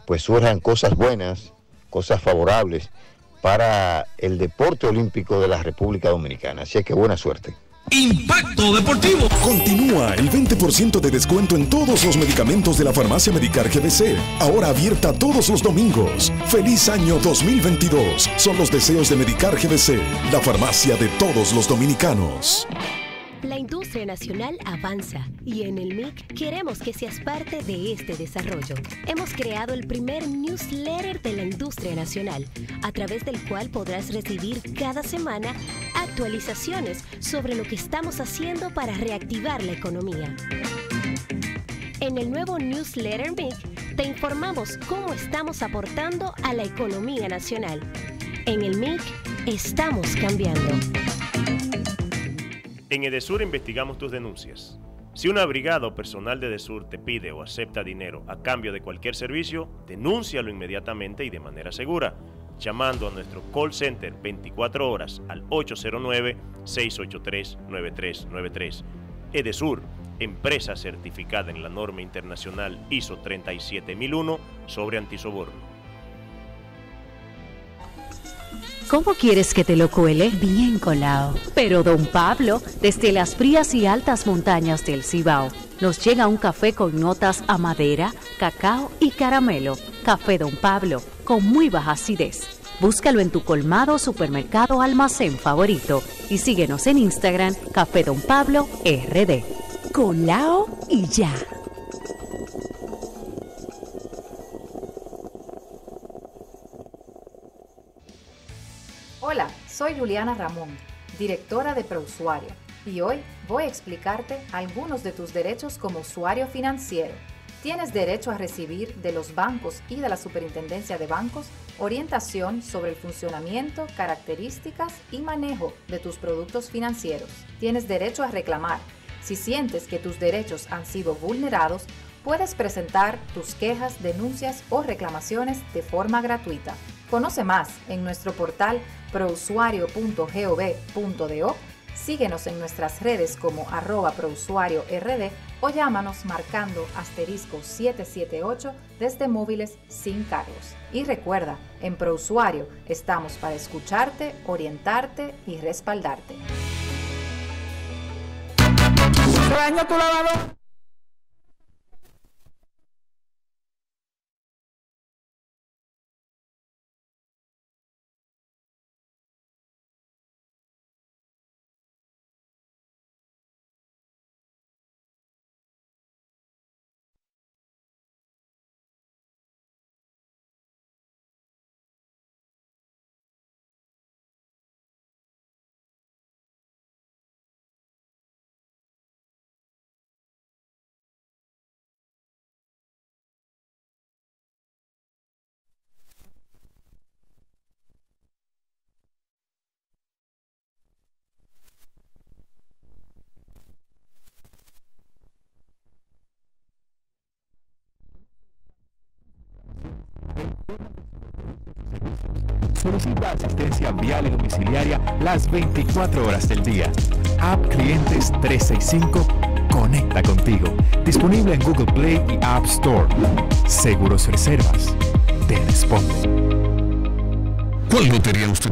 pues surjan cosas buenas, cosas favorables para el deporte olímpico de la República Dominicana. Así es que buena suerte. Impacto Deportivo. Continúa el veinte por ciento de descuento en todos los medicamentos de la farmacia Medicar G B C. Ahora abierta todos los domingos. Feliz año dos mil veintidós. Son los deseos de Medicar G B C, la farmacia de todos los dominicanos. La industria nacional avanza y en el M I C queremos que seas parte de este desarrollo. Hemos creado el primer newsletter de la industria nacional, a través del cual podrás recibir cada semana actualizaciones sobre lo que estamos haciendo para reactivar la economía. En el nuevo newsletter M I C te informamos cómo estamos aportando a la economía nacional. En el M I C estamos cambiando. En Edesur investigamos tus denuncias. Si una brigada o personal de Edesur te pide o acepta dinero a cambio de cualquier servicio, denúncialo inmediatamente y de manera segura, llamando a nuestro call center veinticuatro horas al ocho cero nueve, seis ocho tres, nueve tres nueve tres. Edesur, empresa certificada en la norma internacional I S O treinta y siete mil uno sobre antisoborno. ¿Cómo quieres que te lo cuele? Bien colado. Pero don Pablo, desde las frías y altas montañas del Cibao, nos llega un café con notas a madera, cacao y caramelo. Café Don Pablo, con muy baja acidez. Búscalo en tu colmado, supermercado, almacén favorito y síguenos en Instagram, Café Don Pablo R D. Colao y ya. Hola, soy Juliana Ramón, directora de Prousuario, y hoy voy a explicarte algunos de tus derechos como usuario financiero. Tienes derecho a recibir de los bancos y de la Superintendencia de Bancos orientación sobre el funcionamiento, características y manejo de tus productos financieros. Tienes derecho a reclamar. Si sientes que tus derechos han sido vulnerados, puedes presentar tus quejas, denuncias o reclamaciones de forma gratuita. Conoce más en nuestro portal prousuario punto gov punto do, síguenos en nuestras redes como arroba prousuariord o llámanos marcando asterisco siete siete ocho desde móviles sin cargos. Y recuerda, en Prousuario estamos para escucharte, orientarte y respaldarte. Sueño tu lavador. Solicita asistencia vial y domiciliaria las veinticuatro horas del día. App Clientes trescientos sesenta y cinco conecta contigo. Disponible en Google Play y App Store. Seguros Reservas te responde. ¿Cuál lotería usted?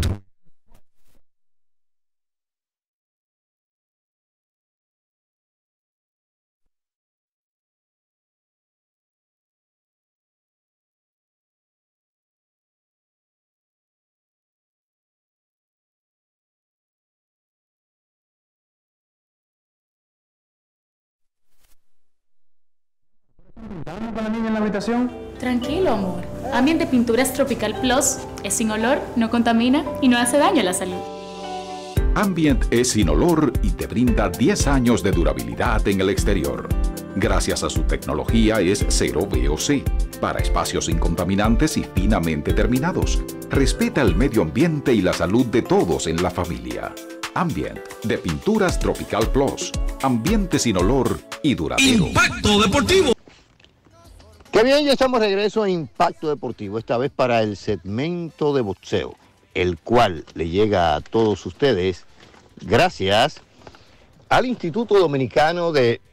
¿Estamos con la niña en la habitación? Tranquilo, amor. Ambiente Pinturas Tropical Plus es sin olor, no contamina y no hace daño a la salud. Ambient es sin olor y te brinda diez años de durabilidad en el exterior. Gracias a su tecnología es cero V O C, para espacios incontaminantes y finamente terminados. Respeta el medio ambiente y la salud de todos en la familia. Ambient, de Pinturas Tropical Plus. Ambiente sin olor y duradero. Impacto Deportivo. Qué bien, ya estamos de regreso a Impacto Deportivo, esta vez para el segmento de boxeo, el cual le llega a todos ustedes gracias al Instituto Dominicano de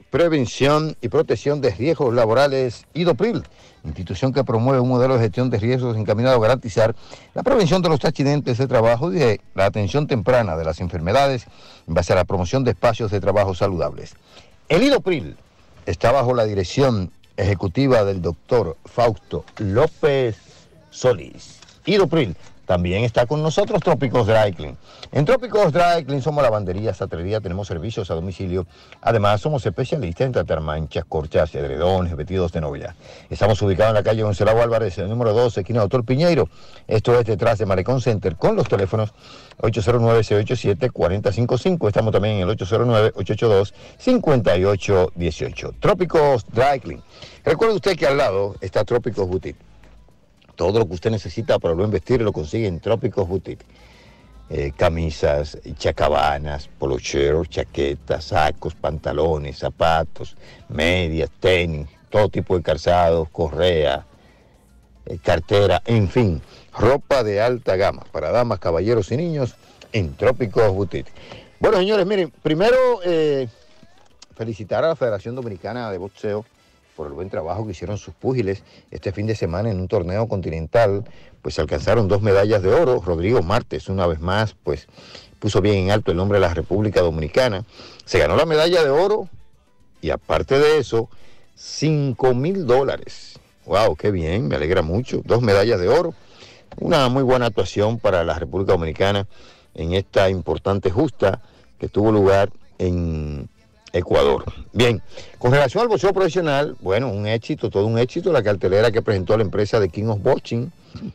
Prevención y Protección de Riesgos Laborales, IDOPRIL, institución que promueve un modelo de gestión de riesgos encaminado a garantizar la prevención de los accidentes de trabajo y de la atención temprana de las enfermedades en base a la promoción de espacios de trabajo saludables. El IDOPRIL está bajo la dirección ejecutiva del doctor Fausto López Solís. IDOPRIL. También está con nosotros Trópicos Dry Clean. En Trópicos Dry Clean somos lavandería, sastrería, tenemos servicios a domicilio. Además, somos especialistas en tratar manchas, corchas, edredones, vestidos de novia. Estamos ubicados en la calle Gonzalo Álvarez, el número doce, esquina Doctor Piñeiro. Esto es detrás de Malecón Center, con los teléfonos ocho cero nueve, seis ocho siete, cuatro cero cinco cinco. Estamos también en el ocho cero nueve, ocho ocho dos, cinco ocho uno ocho. Trópicos Dry Clean. Recuerde usted que al lado está Trópicos Boutique. Todo lo que usted necesita para buen vestir lo consigue en Trópicos Boutique. Eh, camisas, chacabanas, polocheros, chaquetas, sacos, pantalones, zapatos, medias, tenis, todo tipo de calzados, correa, eh, cartera, en fin, ropa de alta gama para damas, caballeros y niños en Trópicos Boutique. Bueno, señores, miren, primero eh, felicitar a la Federación Dominicana de Boxeo por el buen trabajo que hicieron sus púgiles este fin de semana en un torneo continental. Pues alcanzaron dos medallas de oro. Rodrigo Martes, una vez más, pues puso bien en alto el nombre de la República Dominicana. Se ganó la medalla de oro y aparte de eso, cinco mil dólares. ¡Wow! ¡Qué bien! Me alegra mucho. Dos medallas de oro. Una muy buena actuación para la República Dominicana en esta importante justa que tuvo lugar en Ecuador. Bien, con relación al boxeo profesional, bueno, un éxito, todo un éxito, la cartelera que presentó la empresa de King of Boxing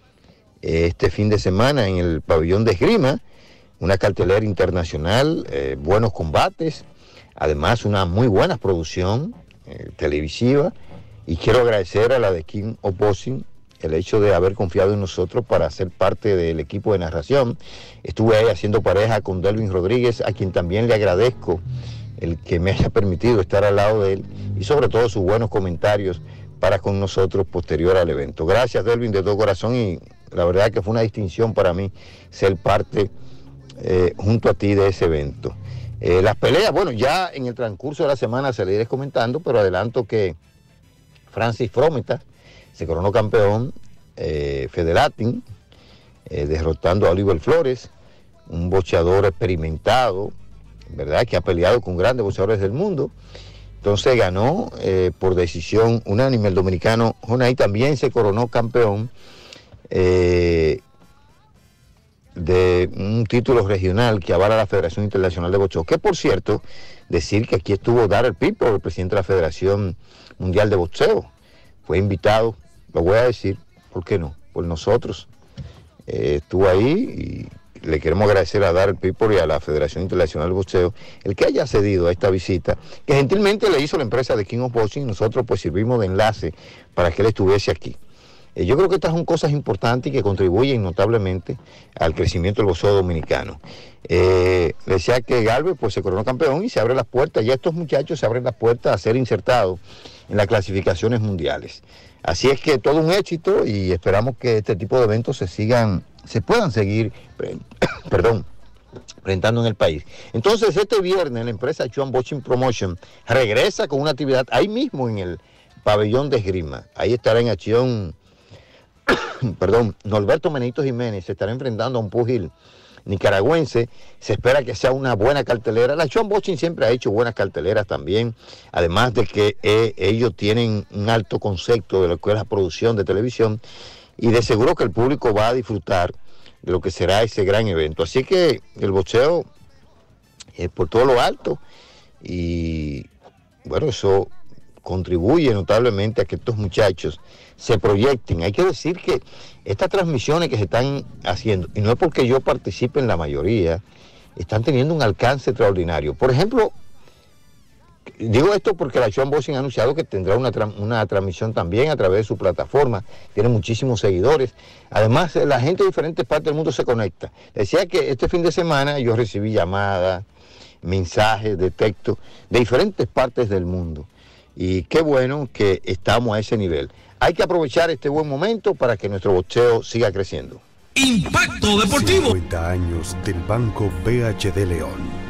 este fin de semana en el pabellón de esgrima, una cartelera internacional, eh, buenos combates, además una muy buena producción eh, televisiva, y quiero agradecer a la de King of Boxing el hecho de haber confiado en nosotros para ser parte del equipo de narración. Estuve ahí haciendo pareja con Delvin Rodríguez, a quien también le agradezco el que me haya permitido estar al lado de él y sobre todo sus buenos comentarios para con nosotros posterior al evento. Gracias, Delvin, de todo corazón, y la verdad que fue una distinción para mí ser parte eh, junto a ti de ese evento. Eh, las peleas, bueno, ya en el transcurso de la semana se le iré comentando, pero adelanto que Francis Frometa se coronó campeón eh, Fedelatin, eh, derrotando a Oliver Flores, un boxeador experimentado, ¿verdad?, que ha peleado con grandes boxeadores del mundo. Entonces ganó eh, por decisión unánime el dominicano Jonay. También se coronó campeón eh, de un título regional que avala la Federación Internacional de Boxeo. Que, por cierto, decir que aquí estuvo Darrell Pipo, el presidente de la Federación Mundial de Boxeo. Fue invitado, lo voy a decir, ¿por qué no? Por nosotros. Eh, estuvo ahí y le queremos agradecer a Darrell Pipo y a la Federación Internacional de Boxeo el que haya cedido a esta visita, que gentilmente le hizo la empresa de King of Boxing. Nosotros pues sirvimos de enlace para que él estuviese aquí. Eh, yo creo que estas son cosas importantes y que contribuyen notablemente al crecimiento del boxeo dominicano. Eh, le decía que Galvez pues se coronó campeón y se abre las puertas, ya estos muchachos se abren las puertas a ser insertados en las clasificaciones mundiales. Así es que todo un éxito y esperamos que este tipo de eventos se sigan, se puedan seguir, perdón, presentando en el país. Entonces, este viernes la empresa Chuan Boxing Promotion regresa con una actividad ahí mismo en el pabellón de esgrima. Ahí estará en acción, perdón, Norberto Menito Jiménez se estará enfrentando a un púgil nicaragüense. Se espera que sea una buena cartelera. La Chuan Boxing siempre ha hecho buenas carteleras también, además de que eh, ellos tienen un alto concepto de lo que es la producción de televisión, y de seguro que el público va a disfrutar de lo que será ese gran evento. Así que el boxeo es por todo lo alto y bueno, eso contribuye notablemente a que estos muchachos se proyecten. Hay que decir que estas transmisiones que se están haciendo, y no es porque yo participe en la mayoría, están teniendo un alcance extraordinario. Por ejemplo, digo esto porque la Chuan Boxing ha anunciado que tendrá una, tra una transmisión también a través de su plataforma. Tiene muchísimos seguidores. Además, la gente de diferentes partes del mundo se conecta. Decía que este fin de semana yo recibí llamadas, mensajes de texto de diferentes partes del mundo. Y qué bueno que estamos a ese nivel. Hay que aprovechar este buen momento para que nuestro boxeo siga creciendo. Impacto Deportivo. cincuenta años del Banco B H D León.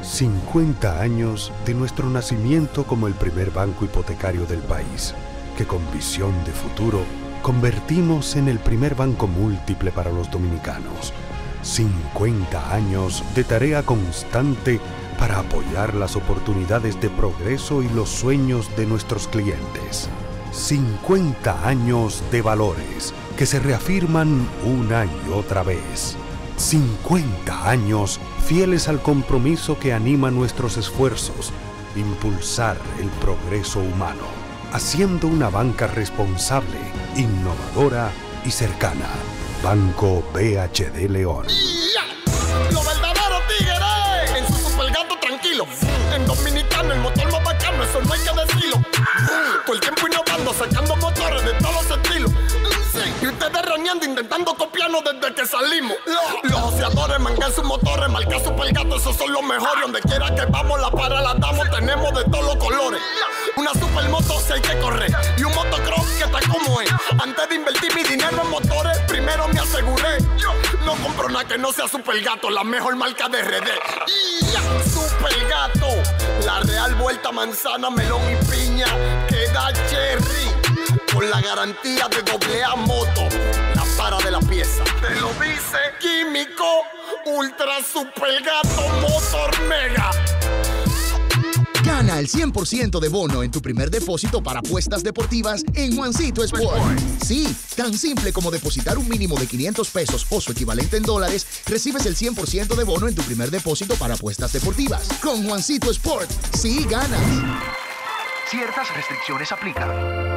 cincuenta años de nuestro nacimiento como el primer banco hipotecario del país, que con visión de futuro convertimos en el primer banco múltiple para los dominicanos. cincuenta años de tarea constante para apoyar las oportunidades de progreso y los sueños de nuestros clientes. cincuenta años de valores que se reafirman una y otra vez. cincuenta años fieles al compromiso que anima nuestros esfuerzos, impulsar el progreso humano, haciendo una banca responsable, innovadora y cercana. Banco B H D León. Los verdaderos tigres en su super gato tranquilo. En Dominicano el motor más bacano, eso no hay que decirlo. Todo el tiempo innovando, sacando motores de todos los estilos. Y ustedes reñando, intentando copiarnos desde que salimos. Los oceadores mangan sus motores, marca super gato, esos son los mejores. Donde quiera que vamos, la para la damos, tenemos de todos los colores. Una supermoto si hay que correr y un motocross que está como es. Antes de invertir mi dinero en motores, primero me aseguré. No compro nada que no sea Super Gato, la mejor marca de R D. Super Gato, la real vuelta manzana, melón y piña que da cherry. Con la garantía de doble A moto, la para de la pieza. Te lo dice Químico, Ultra Super Gato Motor Mega. Gana el cien por ciento de bono en tu primer depósito para apuestas deportivas en Juancito Sport. Sí, tan simple como depositar un mínimo de quinientos pesos o su equivalente en dólares, recibes el cien por ciento de bono en tu primer depósito para apuestas deportivas. Con Juancito Sport, sí ganas. Ciertas restricciones aplican.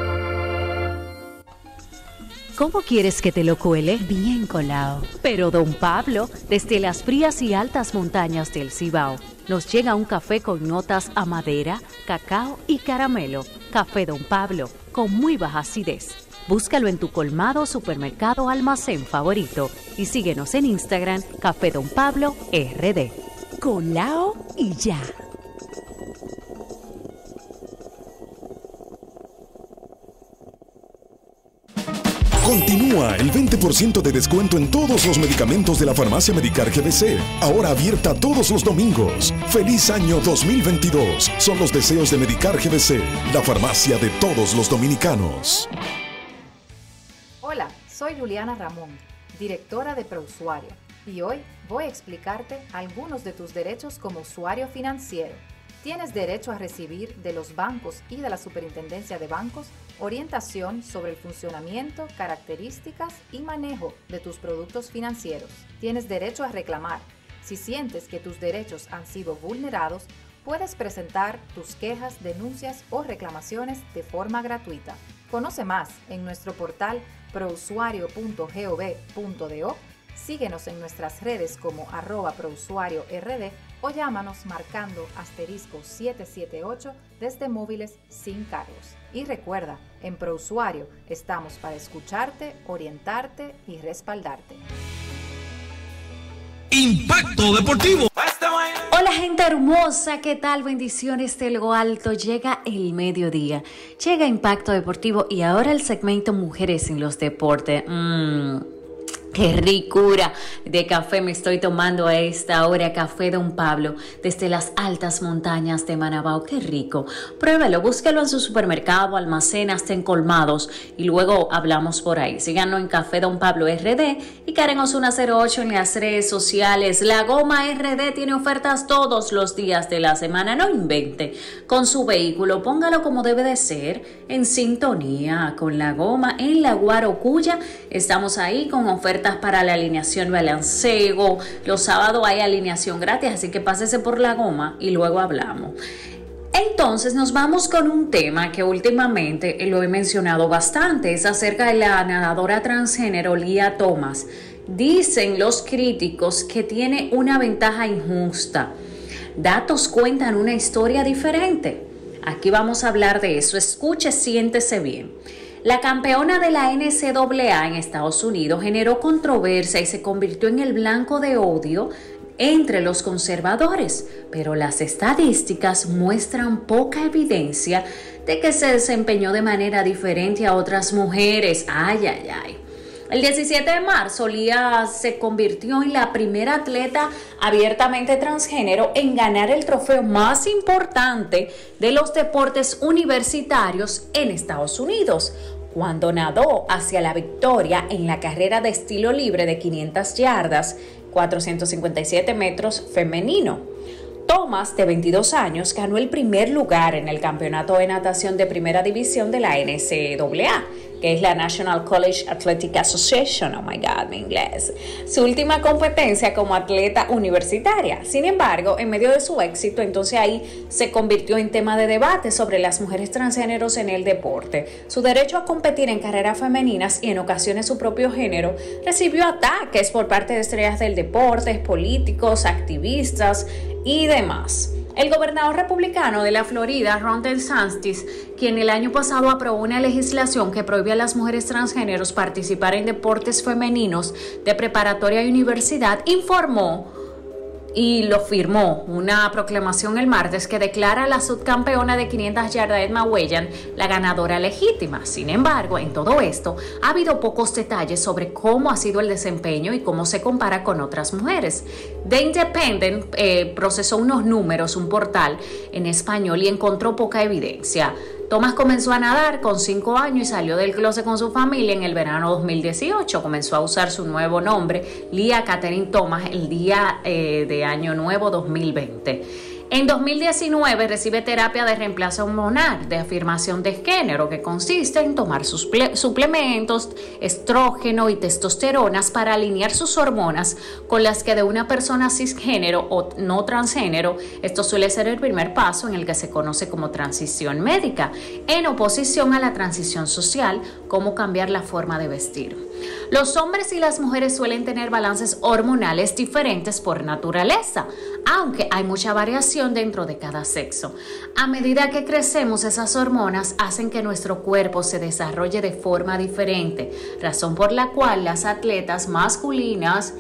¿Cómo quieres que te lo cuele? Bien colado. Pero don Pablo, desde las frías y altas montañas del Cibao, nos llega un café con notas a madera, cacao y caramelo. Café Don Pablo, con muy baja acidez. Búscalo en tu colmado, supermercado o almacén favorito. Y síguenos en Instagram, Café Don Pablo R D. Colao y ya. Continúa el veinte por ciento de descuento en todos los medicamentos de la farmacia Medicar G B C. Ahora abierta todos los domingos. ¡Feliz año dos mil veintidós! Son los deseos de Medicar G B C, la farmacia de todos los dominicanos. Hola, soy Juliana Ramón, directora de Prousuario, y hoy voy a explicarte algunos de tus derechos como usuario financiero. Tienes derecho a recibir de los bancos y de la Superintendencia de Bancos orientación sobre el funcionamiento, características y manejo de tus productos financieros. Tienes derecho a reclamar. Si sientes que tus derechos han sido vulnerados, puedes presentar tus quejas, denuncias o reclamaciones de forma gratuita. Conoce más en nuestro portal prousuario punto gov punto do. Síguenos en nuestras redes como arroba prousuario rd o llámanos marcando asterisco siete siete ocho desde móviles sin cargos. Y recuerda, en Prousuario estamos para escucharte, orientarte y respaldarte. Impacto Deportivo. Hola gente hermosa, ¿qué tal? Bendiciones de lo alto. Llega el mediodía, llega Impacto Deportivo y ahora el segmento Mujeres en los Deportes. Mmm... ¡Qué ricura de café me estoy tomando a esta hora! Café Don Pablo, desde las altas montañas de Manabao. ¡Qué rico! Pruébalo, búscalo en su supermercado, almacén, hasta en colmados y luego hablamos por ahí. Síganos en Café Don Pablo R D y Karen Osuna cero ocho en las redes sociales. La Goma R D tiene ofertas todos los días de la semana. No invente con su vehículo, póngalo como debe de ser, en sintonía con La Goma en la Guarocuya. Estamos ahí con ofertas para la alineación balanceo. Los sábados hay alineación gratis, así que pásese por La Goma y luego hablamos. Entonces nos vamos con un tema que últimamente lo he mencionado bastante, es acerca de la nadadora transgénero Lia Thomas. Dicen los críticos que tiene una ventaja injusta. Datos cuentan una historia diferente. Aquí vamos a hablar de eso. Escuche, siéntese bien. La campeona de la N C A A en Estados Unidos generó controversia y se convirtió en el blanco de odio entre los conservadores, pero las estadísticas muestran poca evidencia de que se desempeñó de manera diferente a otras mujeres. Ay, ay, ay. El diecisiete de marzo, Lía se convirtió en la primera atleta abiertamente transgénero en ganar el trofeo más importante de los deportes universitarios en Estados Unidos, cuando nadó hacia la victoria en la carrera de estilo libre de quinientas yardas, cuatrocientos cincuenta y siete metros femenino. Thomas, de veintidós años, ganó el primer lugar en el campeonato de natación de primera división de la N C A A, que es la National College Athletic Association. Oh my God, mi inglés. Su última competencia como atleta universitaria. Sin embargo, en medio de su éxito, entonces ahí se convirtió en tema de debate sobre las mujeres transgéneros en el deporte. Su derecho a competir en carreras femeninas y en ocasiones su propio género recibió ataques por parte de estrellas del deporte, políticos, activistas y demás. El gobernador republicano de la Florida, Ron DeSantis, quien el año pasado aprobó una legislación que prohíbe a las mujeres transgéneros participar en deportes femeninos de preparatoria y universidad, informó y lo firmó una proclamación el martes que declara a la subcampeona de quinientas yardas Emma Whelan la ganadora legítima. Sin embargo, en todo esto ha habido pocos detalles sobre cómo ha sido el desempeño y cómo se compara con otras mujeres. The Independent eh, procesó unos números, un portal en español, y encontró poca evidencia. Thomas comenzó a nadar con cinco años y salió del closet con su familia en el verano dos mil dieciocho. Comenzó a usar su nuevo nombre, Leah Catherine Thomas, el día eh, de Año Nuevo dos mil veinte. En dos mil diecinueve recibe terapia de reemplazo hormonal de afirmación de género, que consiste en tomar sus suplementos, estrógeno y testosteronas para alinear sus hormonas con las que de una persona cisgénero o no transgénero. Esto suele ser el primer paso en el que se conoce como transición médica, en oposición a la transición social, como cambiar la forma de vestir. Los hombres y las mujeres suelen tener balances hormonales diferentes por naturaleza, aunque hay mucha variación dentro de cada sexo. A medida que crecemos, esas hormonas hacen que nuestro cuerpo se desarrolle de forma diferente, razón por la cual las atletas masculinas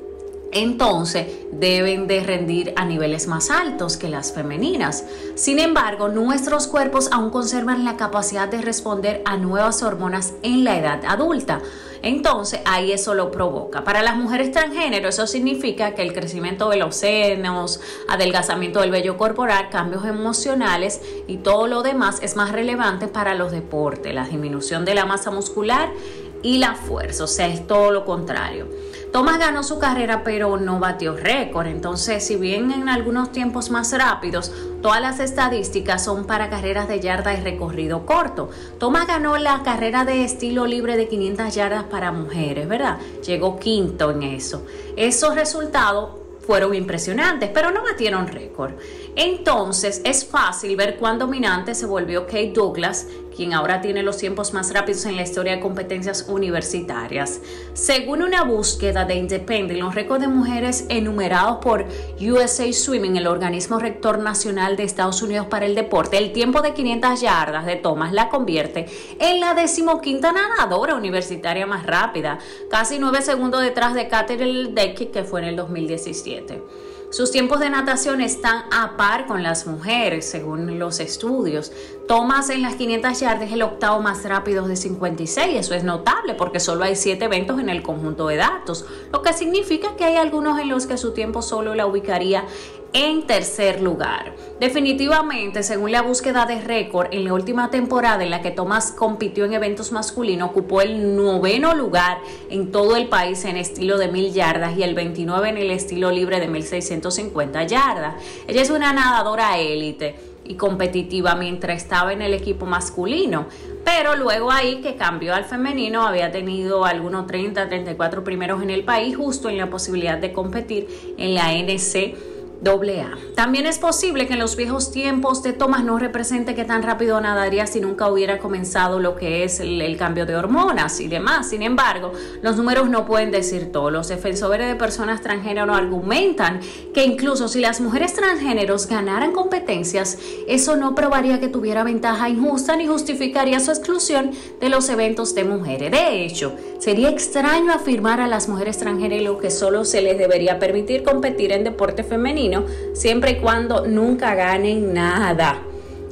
entonces deben de rendir a niveles más altos que las femeninas. Sin embargo, nuestros cuerpos aún conservan la capacidad de responder a nuevas hormonas en la edad adulta. Entonces, ahí eso lo provoca. Para las mujeres transgénero, eso significa que el crecimiento de los senos, adelgazamiento del vello corporal, cambios emocionales y todo lo demás es más relevante para los deportes, la disminución de la masa muscular y la fuerza, o sea, es todo lo contrario. Thomas ganó su carrera, pero no batió récord. Entonces, si bien en algunos tiempos más rápidos, todas las estadísticas son para carreras de yarda y recorrido corto. Thomas ganó la carrera de estilo libre de quinientas yardas para mujeres, ¿verdad? Llegó quinto en eso. Esos resultados fueron impresionantes, pero no batieron récord. Entonces, es fácil ver cuán dominante se volvió Kate Douglas, quien ahora tiene los tiempos más rápidos en la historia de competencias universitarias. Según una búsqueda de Independent, los récords de mujeres enumerados por U S A Swimming, el organismo rector nacional de Estados Unidos para el deporte, el tiempo de quinientas yardas de Thomas la convierte en la decimoquinta nadadora universitaria más rápida, casi nueve segundos detrás de Catherine Ledecky, que fue en el dos mil diecisiete. Sus tiempos de natación están a par con las mujeres, según los estudios. Thomas en las quinientas yardas es el octavo más rápido de cincuenta y seis. Eso es notable porque solo hay siete eventos en el conjunto de datos, lo que significa que hay algunos en los que su tiempo solo la ubicaría en tercer lugar. Definitivamente, según la búsqueda de récord, en la última temporada en la que Thomas compitió en eventos masculinos, ocupó el noveno lugar en todo el país en estilo de mil yardas y el veintinueve en el estilo libre de mil seiscientos cincuenta yardas. Ella es una nadadora élite y competitiva mientras estaba en el equipo masculino, pero luego ahí que cambió al femenino había tenido algunos treinta, treinta y cuatro primeros en el país, justo en la posibilidad de competir en la N C doble A. También es posible que en los viejos tiempos de Thomas no represente que tan rápido nadaría si nunca hubiera comenzado lo que es el, el cambio de hormonas y demás. Sin embargo, los números no pueden decir todo. Los defensores de personas transgénero argumentan que incluso si las mujeres transgéneros ganaran competencias, eso no probaría que tuviera ventaja injusta ni justificaría su exclusión de los eventos de mujeres. De hecho, sería extraño afirmar a las mujeres transgénero que solo se les debería permitir competir en deporte femenino siempre y cuando nunca ganen nada.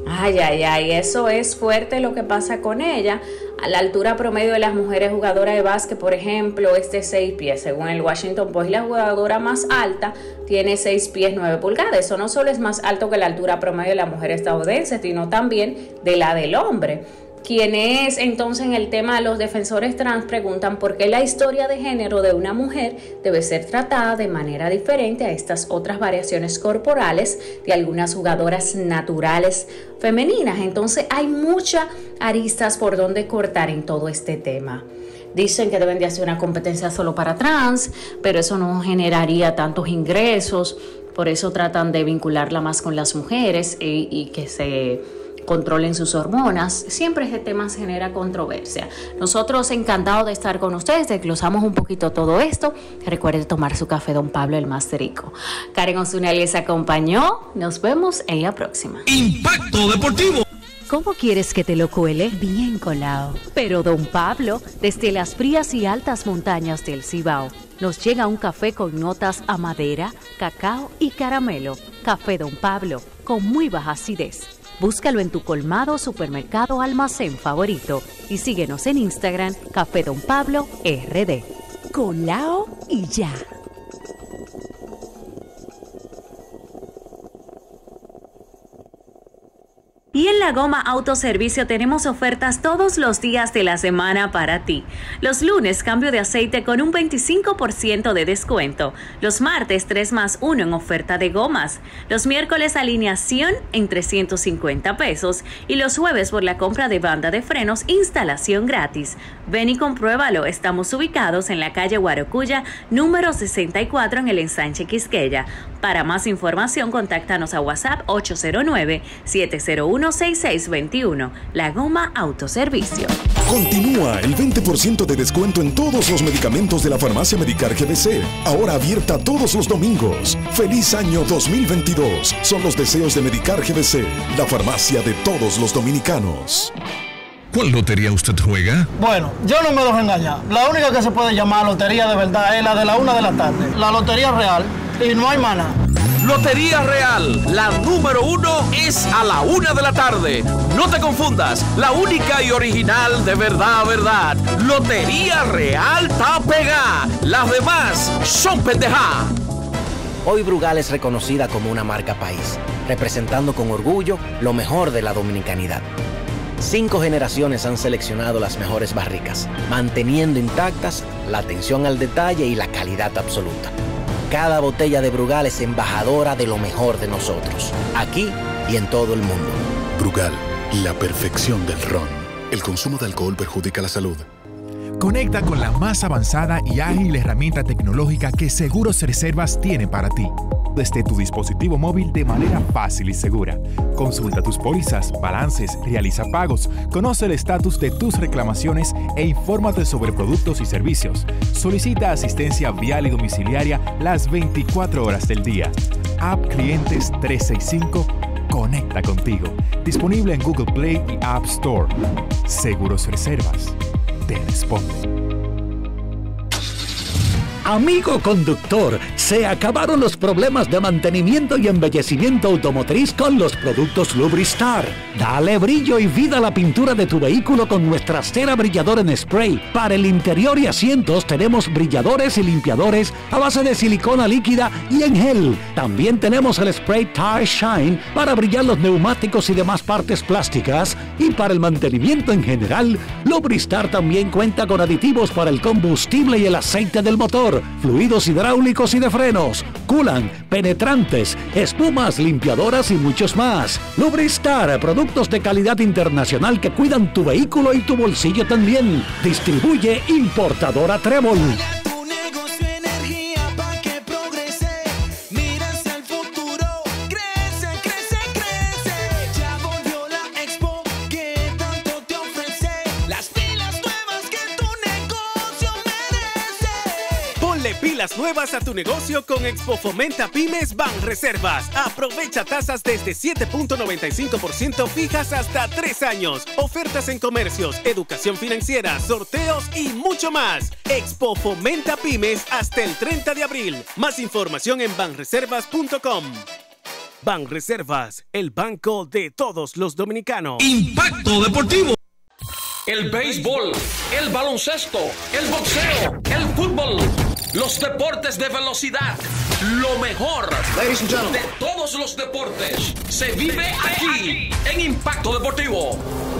Ay, ay, ay, eso es fuerte lo que pasa con ella. A la altura promedio de las mujeres jugadoras de básquet, por ejemplo, es de seis pies, según el Washington Post. La jugadora más alta tiene seis pies nueve pulgadas. Eso no solo es más alto que la altura promedio de la mujer estadounidense, sino también de la del hombre. Quienes entonces en el tema de los defensores trans preguntan por qué la historia de género de una mujer debe ser tratada de manera diferente a estas otras variaciones corporales de algunas jugadoras naturales femeninas. Entonces hay muchas aristas por donde cortar en todo este tema. Dicen que deben de hacer una competencia solo para trans, pero eso no generaría tantos ingresos, por eso tratan de vincularla más con las mujeres y, y que se controlen sus hormonas. Siempre este tema se genera controversia. Nosotros encantados de estar con ustedes, desglosamos un poquito todo esto. Recuerde tomar su café Don Pablo, el más rico. Karen Osuna les acompañó. Nos vemos en la próxima. Impacto Deportivo. ¿Cómo quieres que te lo cuele? Bien colado. Pero Don Pablo, desde las frías y altas montañas del Cibao, nos llega un café con notas a madera, cacao y caramelo. Café Don Pablo, con muy baja acidez. Búscalo en tu colmado, supermercado, almacén favorito y síguenos en Instagram, Café Don Pablo R D. Colao y ya. Y en La Goma Autoservicio tenemos ofertas todos los días de la semana para ti. Los lunes, cambio de aceite con un veinticinco por ciento de descuento. Los martes, tres más uno en oferta de gomas. Los miércoles, alineación en trescientos cincuenta pesos. Y los jueves, por la compra de banda de frenos, instalación gratis. Ven y compruébalo. Estamos ubicados en la calle Guarocuya, número sesenta y cuatro, en el ensanche Quisqueya. Para más información, contáctanos a WhatsApp ocho cero nueve, siete cero uno, seis seis dos uno. La Goma Autoservicio. Continúa el veinte por ciento de descuento en todos los medicamentos de la farmacia Medicar G B C. Ahora abierta todos los domingos. ¡Feliz año dos mil veintidós! Son los deseos de Medicar G B C, la farmacia de todos los dominicanos. ¿Cuál lotería usted juega? Bueno, yo no me dejo engañar. La única que se puede llamar lotería de verdad es la de la una de la tarde. La Lotería Real. Y no hay mana. Lotería Real, la número uno es a la una de la tarde. No te confundas, la única y original de verdad, verdad. Lotería Real está pegada. Las demás son pendejadas. Hoy Brugal es reconocida como una marca país, representando con orgullo lo mejor de la dominicanidad. Cinco generaciones han seleccionado las mejores barricas, manteniendo intactas la atención al detalle y la calidad absoluta. Cada botella de Brugal es embajadora de lo mejor de nosotros, aquí y en todo el mundo. Brugal, la perfección del ron. El consumo de alcohol perjudica la salud. Conecta con la más avanzada y ágil herramienta tecnológica que Seguros Reservas tiene para ti. Desde tu dispositivo móvil de manera fácil y segura. Consulta tus pólizas, balances, realiza pagos, conoce el estatus de tus reclamaciones e infórmate sobre productos y servicios. Solicita asistencia vial y domiciliaria las veinticuatro horas del día. App Clientes trescientos sesenta y cinco conecta contigo. Disponible en Google Play y App Store. Seguros Reservas. Te responde. Amigo conductor, se acabaron los problemas de mantenimiento y embellecimiento automotriz con los productos Lubristar. Dale brillo y vida a la pintura de tu vehículo con nuestra cera brilladora en spray. Para el interior y asientos tenemos brilladores y limpiadores a base de silicona líquida y en gel. También tenemos el spray Tire Shine para brillar los neumáticos y demás partes plásticas. Y para el mantenimiento en general, Lubristar también cuenta con aditivos para el combustible y el aceite del motor, fluidos hidráulicos y de frenos, culan, penetrantes, espumas, limpiadoras y muchos más. Lubristar, productos de calidad internacional que cuidan tu vehículo y tu bolsillo también. Distribuye importadora Trébol. Pilas nuevas a tu negocio con Expo Fomenta Pymes Banreservas. Aprovecha tasas desde siete punto noventa y cinco por ciento fijas hasta tres años. Ofertas en comercios, educación financiera, sorteos y mucho más. Expo Fomenta Pymes hasta el treinta de abril. Más información en banreservas punto com. Banreservas, el banco de todos los dominicanos. Impacto Deportivo. El béisbol, el baloncesto, el boxeo, el fútbol, los deportes de velocidad, lo mejor de todos los deportes se vive aquí en Impacto Deportivo.